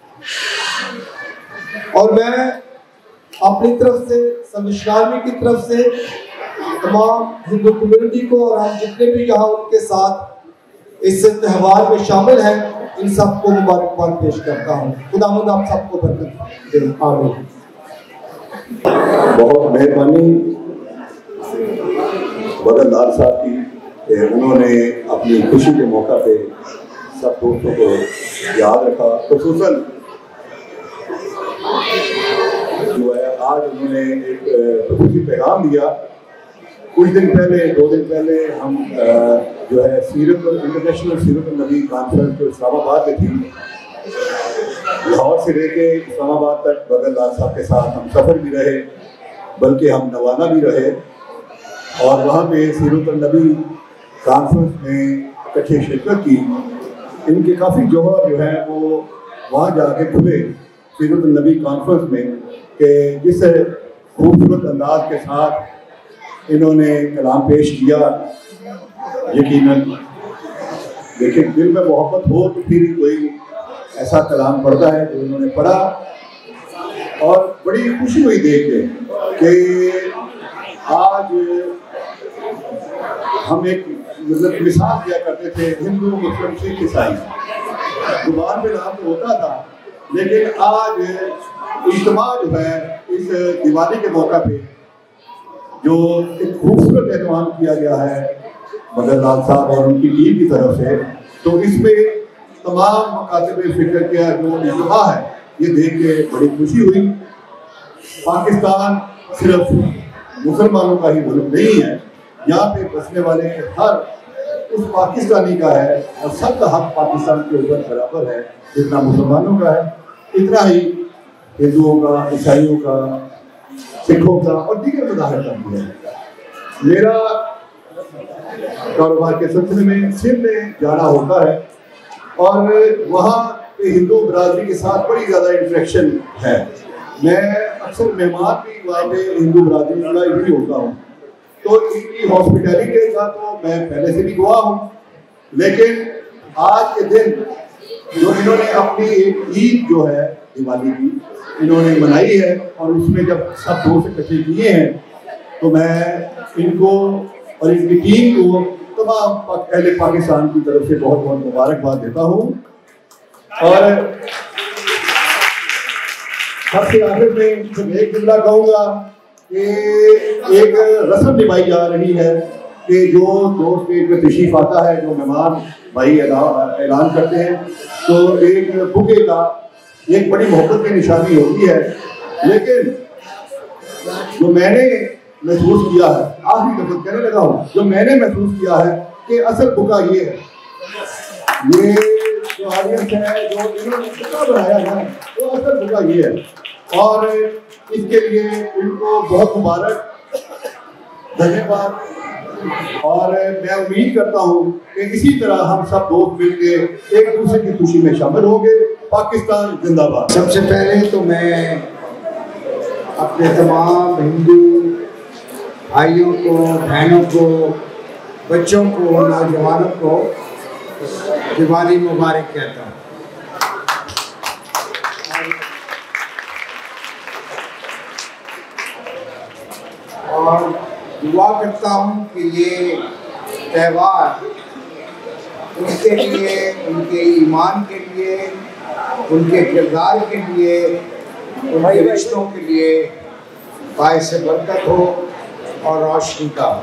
और मैं अपनी तरफ से समिश्रामी की तरफ से तमाम हिंदू कम्युनिटी को और हम जितने भी यहाँ उनके साथ इस त्यौहार में शामिल हैं, इन सबको मुबारकबाद पेश करता हूँ। खुदावंद आप सबको बरकत दे। आमीन। बहुत मेहरबानी वतनदार साहब की, उन्होंने अपनी खुशी के मौका पे सब दोस्तों को याद रखा, खुसूसन आज उन्होंने एक खुशी पैगाम दिया। कुछ दिन पहले, दो दिन पहले हम जो है सीरत इंटरनेशनल सीरत नबी कॉन्फ्रेंस जो इस्लामाबाद में थी, लाहौर से लेके इस्लामाबाद तक बगल लाल साहब के साथ हम सफ़र भी रहे, बल्कि हम नवाना भी रहे और वहाँ पे सीरत नबी कॉन्फ्रेंस में इकट्ठे शिरकत की। इनके काफ़ी जौहर जो है वो वहाँ जाके खुले सीरत नबी कॉन्फ्रेंस में कि जिस खूबसूरत अंदाज के साथ इन्होंने कलाम पेश किया, यकीनन देखिए दिल में मोहब्बत हो तो फिर कोई ऐसा कलाम पढ़ता है जो इन्होंने पढ़ा। और बड़ी खुशी हुई देख के कि आज हम एक मतलब मिसाल दिया करते थे हिंदू मुस्लिम सिख ईसाई, जुबान पे नाम तो होता था, लेकिन आज इज्तिमा जो है इस दिवाली के मौका पे जो एक खूबसूरत एहतमाम किया गया है मदन लाल साहब और उनकी टीम की तरफ से, तो इसमें तमाम मकातब फिक्र का जो इज्तिमा है ये देख के बड़ी खुशी हुई। पाकिस्तान सिर्फ मुसलमानों का ही मुल्क नहीं है, यहाँ पे बसने वाले हर उस पाकिस्तानी का है और सबका हक पाकिस्तान के ऊपर बराबर है, जितना मुसलमानों का है इतना ही हिंदुओं का, ईसाइयों का, सिखों का और दीगर मज़ाहिब का भी है। मेरा कारोबार के सिलसिले में सिंध में जाना होता है और वहाँ पे हिंदू बरादरी के साथ बड़ी ज़्यादा इंटरेक्शन है। मैं अक्सर मेहमान भी वहाँ पे हिंदू बरादरी का ही होता हूँ, तो इनकी हॉस्पिटैलिटी का तो मैं पहले से भी गवाह हूँ, लेकिन आज के दिन जो इन्होंने अपनी एक ईद जो है दिवाली की इन्होंने मनाई है और उसमें जब सब दोस्त इकट्ठे किए हैं तो मैं इनको और इनकी टीम को तमाम पहले पाकिस्तान की तरफ से बहुत बहुत मुबारकबाद देता हूँ। और सबसे आखिर में सिर्फ एक जुमला कहूँगा कि एक रस्म निभाई जा रही है कि जो दोस्त के तशरीफ आता है, जो मेहमान भाई ऐलान करते हैं, तो एक बुके का एक बड़ी मोहब्बत की निशानी होती है। लेकिन जो मैंने महसूस किया है, आखिरी दफा कहने लगा हूँ, जो मैंने महसूस किया है कि असल बुका ये है, ये जो ऑडियंस है जो इन्होंने बुका बनाया है वो असल बुका ये है और इसके लिए इनको बहुत मुबारक, धन्यवाद। और मैं उम्मीद करता हूँ कि इसी तरह हम सब दोस्त मिलकर एक दूसरे की खुशी में शामिल होंगे। पाकिस्तान जिंदाबाद। सबसे पहले तो मैं अपने तमाम हिंदू भाइयों को, बहनों को, बच्चों को, नौजवानों को दिवाली मुबारक कहता हूँ। और दुआ करता हूँ कि ये त्यौहार उनके लिए, उनके ईमान के लिए, उनके किरदार के लिए, उनके रिश्तों के लिए बाइस बरकत हो और रोशनी का हो।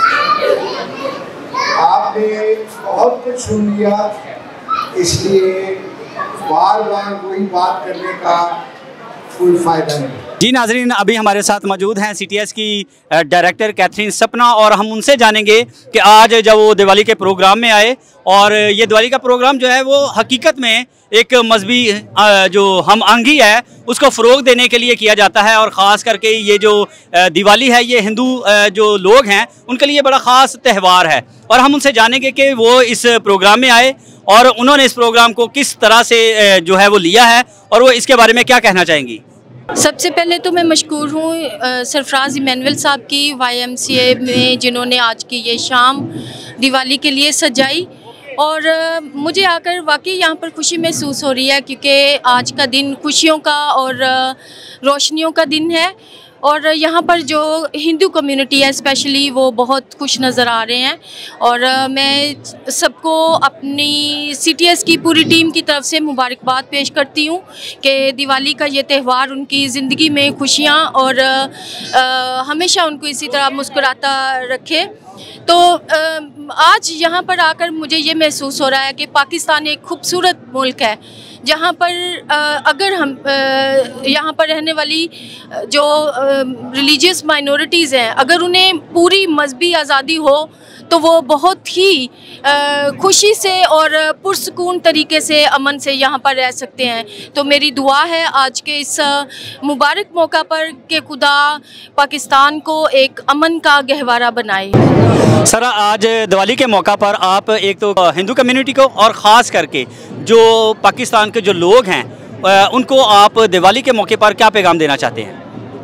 आपने बहुत कुछ सुन लिया, इसलिए बार बार वही बात करने का कोई फायदा नहीं। जी नाजरीन, अभी हमारे साथ मौजूद हैं सीटीएस की डायरेक्टर कैथरीन सपना और हम उनसे जानेंगे कि आज जब वो दिवाली के प्रोग्राम में आए और ये दिवाली का प्रोग्राम जो है वो हकीकत में एक मजहबी जो हम आंगी है उसको फ़रोग देने के लिए किया जाता है और ख़ास करके ये जो दिवाली है ये हिंदू जो लोग हैं उनके लिए बड़ा ख़ास त्यौहार है। और हम उनसे जानेंगे कि वो इस प्रोग्राम में आए और उन्होंने इस प्रोग्राम को किस तरह से जो है वो लिया है और वो इसके बारे में क्या कहना चाहेंगी। सबसे पहले तो मैं मशकूर हूँ सरफराज इमैनुअल साहब की वाई एम सी ए में, जिन्होंने आज की ये शाम दिवाली के लिए सजाई और मुझे आकर वाकई यहाँ पर खुशी महसूस हो रही है क्योंकि आज का दिन खुशियों का और रोशनियों का दिन है और यहाँ पर जो हिंदू कम्युनिटी है स्पेशली वो बहुत खुश नज़र आ रहे हैं और मैं सबको अपनी सीटीएस की पूरी टीम की तरफ से मुबारकबाद पेश करती हूँ कि दिवाली का ये त्यौहार उनकी ज़िंदगी में खुशियाँ और आ, हमेशा उनको इसी तरह मुस्कुराता रखे। तो आज यहाँ पर आकर मुझे ये महसूस हो रहा है कि पाकिस्तान एक खूबसूरत मुल्क है, जहाँ पर अगर हम यहाँ पर रहने वाली जो रिलीजियस माइनॉरिटीज़ हैं, अगर उन्हें पूरी मजहबी आज़ादी हो तो वो बहुत ही खुशी से और पुरसकून तरीके से अमन से यहाँ पर रह सकते हैं। तो मेरी दुआ है आज के इस मुबारक मौका पर कि खुदा पाकिस्तान को एक अमन का गहवारा बनाए। सर, आज दिवाली के मौका पर आप एक तो हिंदू कम्युनिटी को और ख़ास करके जो पाकिस्तान के जो लोग हैं उनको आप दिवाली के मौके पर क्या पैगाम देना चाहते हैं?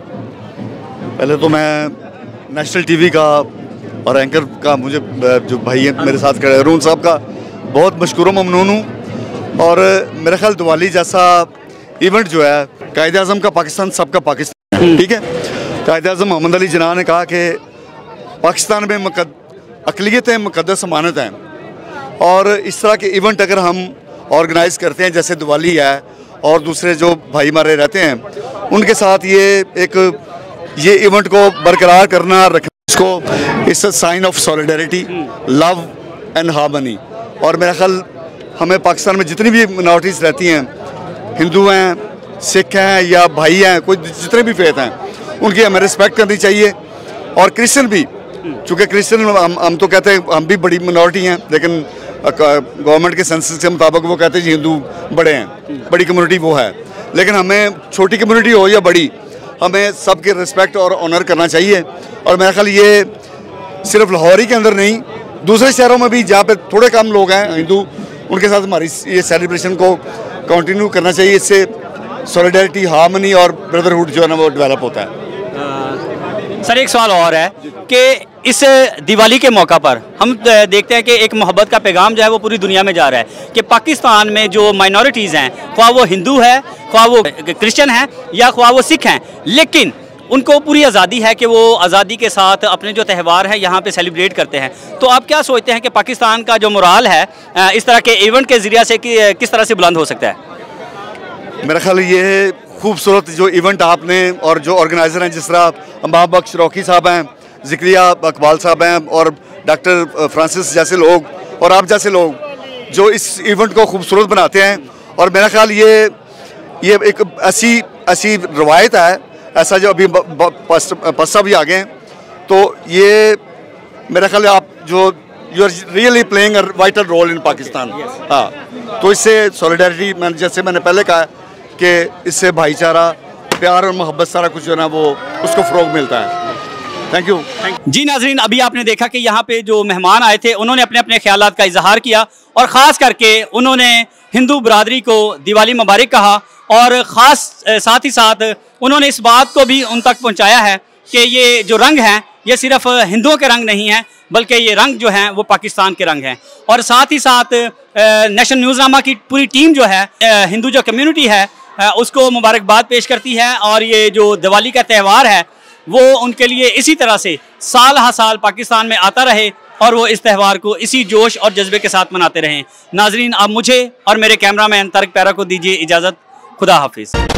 पहले तो मैं नेशनल टीवी का और एंकर का, मुझे जो भाई हैं मेरे साथ खड़े अरुण साहब का बहुत मशकूर ममनून हूँ। और मेरा ख्याल दिवाली जैसा इवेंट जो है, कायदे आज़म का पाकिस्तान सबका पाकिस्तान है, ठीक है। कायदे आज़म मोहम्मद अली जिन्ना ने कहा कि पाकिस्तान में मुकद अक़लियतें मुक़द्दस अमानत हैं, और इस तरह के इवेंट अगर हम ऑर्गेनाइज़ करते हैं जैसे दिवाली है और दूसरे जो भाई हमारे रहते हैं उनके साथ, ये एक ये इवेंट को बरकरार करना रखना, इसको it's a sign of solidarity, love and harmony. और मेरा ख्याल हमें पाकिस्तान में जितनी भी मिनॉरिटीज़ रहती हैं, हिंदू हैं, सिख हैं या भाई हैं, कोई जितने भी फेथ हैं, उनकी हमें रिस्पेक्ट करनी चाहिए। और क्रिश्चियन भी, चूँकि क्रिश्चियन हम हम तो कहते हैं हम भी बड़ी मिनॉरिटी हैं, लेकिन गवर्नमेंट के सेंसस के मुताबिक वो कहते हैं जी हिंदू बड़े हैं, बड़ी कम्युनिटी वो है। लेकिन हमें छोटी कम्युनिटी हो या बड़ी, हमें सबके रिस्पेक्ट और ऑनर करना चाहिए। और मेरा ख्याल ये सिर्फ लाहौर ही के अंदर नहीं, दूसरे शहरों में भी जहाँ पे थोड़े कम लोग हैं हिंदू, उनके साथ हमारी ये सेलिब्रेशन को कंटिन्यू करना चाहिए। इससे सॉलिडरिटी, हार्मनी और ब्रदरहुड जो है ना वो डेवलप होता है। सर, एक सवाल और है कि इस दिवाली के मौका पर हम देखते हैं कि एक मोहब्बत का पैगाम जो है वो पूरी दुनिया में जा रहा है कि पाकिस्तान में जो माइनॉरिटीज़ हैं, ख्वाह वो हिंदू है, ख्वाह वो क्रिश्चियन है या ख्वाह वो सिख हैं, लेकिन उनको पूरी आज़ादी है कि वो आज़ादी के साथ अपने जो त्यौहार हैं यहाँ पे सेलिब्रेट करते हैं। तो आप क्या सोचते हैं कि पाकिस्तान का जो मोराल है इस तरह के इवेंट के ज़रिए से कि, किस तरह से बुलंद हो सकता है? मेरा ख्याल ये खूबसूरत जो इवेंट आपने और जो ऑर्गेनाइज़र हैं, जिस तरह अम्बा बख्श रॉकी साहब हैं, ज़िक्रिया अकबाल साहब हैं और डॉक्टर फ्रांसिस जैसे लोग और आप जैसे लोग जो इस इवेंट को खूबसूरत बनाते हैं। और मेरा ख्याल ये ये एक ऐसी ऐसी रवायत है, ऐसा जो अभी पस्सा भी आ गए हैं, तो ये मेरा ख्याल आप जो you are really playing a vital role in Pakistan. हाँ, तो इससे सॉलिडरिटी, मैंने जैसे मैंने पहले कहा कि इससे भाईचारा, प्यार और मोहब्बत सारा कुछ जो है ना वो उसको फ़रोग़ मिलता है। Thank you. जी नाजरीन, अभी आपने देखा कि यहाँ पे जो मेहमान आए थे उन्होंने अपने अपने ख्यालात का इजहार किया और ख़ास करके उन्होंने हिंदू बरादरी को दिवाली मुबारक कहा, और ख़ास साथ ही साथ उन्होंने इस बात को भी उन तक पहुँचाया है कि ये जो रंग हैं ये सिर्फ हिंदुओं के रंग नहीं हैं, बल्कि ये रंग जो हैं वो पाकिस्तान के रंग हैं। और साथ ही साथ नेशनल न्यूज़नामा की पूरी टीम जो है, हिंदू जो कम्युनिटी है उसको मुबारकबाद पेश करती है, और ये जो दिवाली का त्यौहार है वो उनके लिए इसी तरह से साल हर साल पाकिस्तान में आता रहे और वो इस त्यौहार को इसी जोश और जज्बे के साथ मनाते रहें। नाजरीन, आप मुझे और मेरे कैमरामैन तारिक पैरा को दीजिए इजाज़त। खुदा हाफिज़।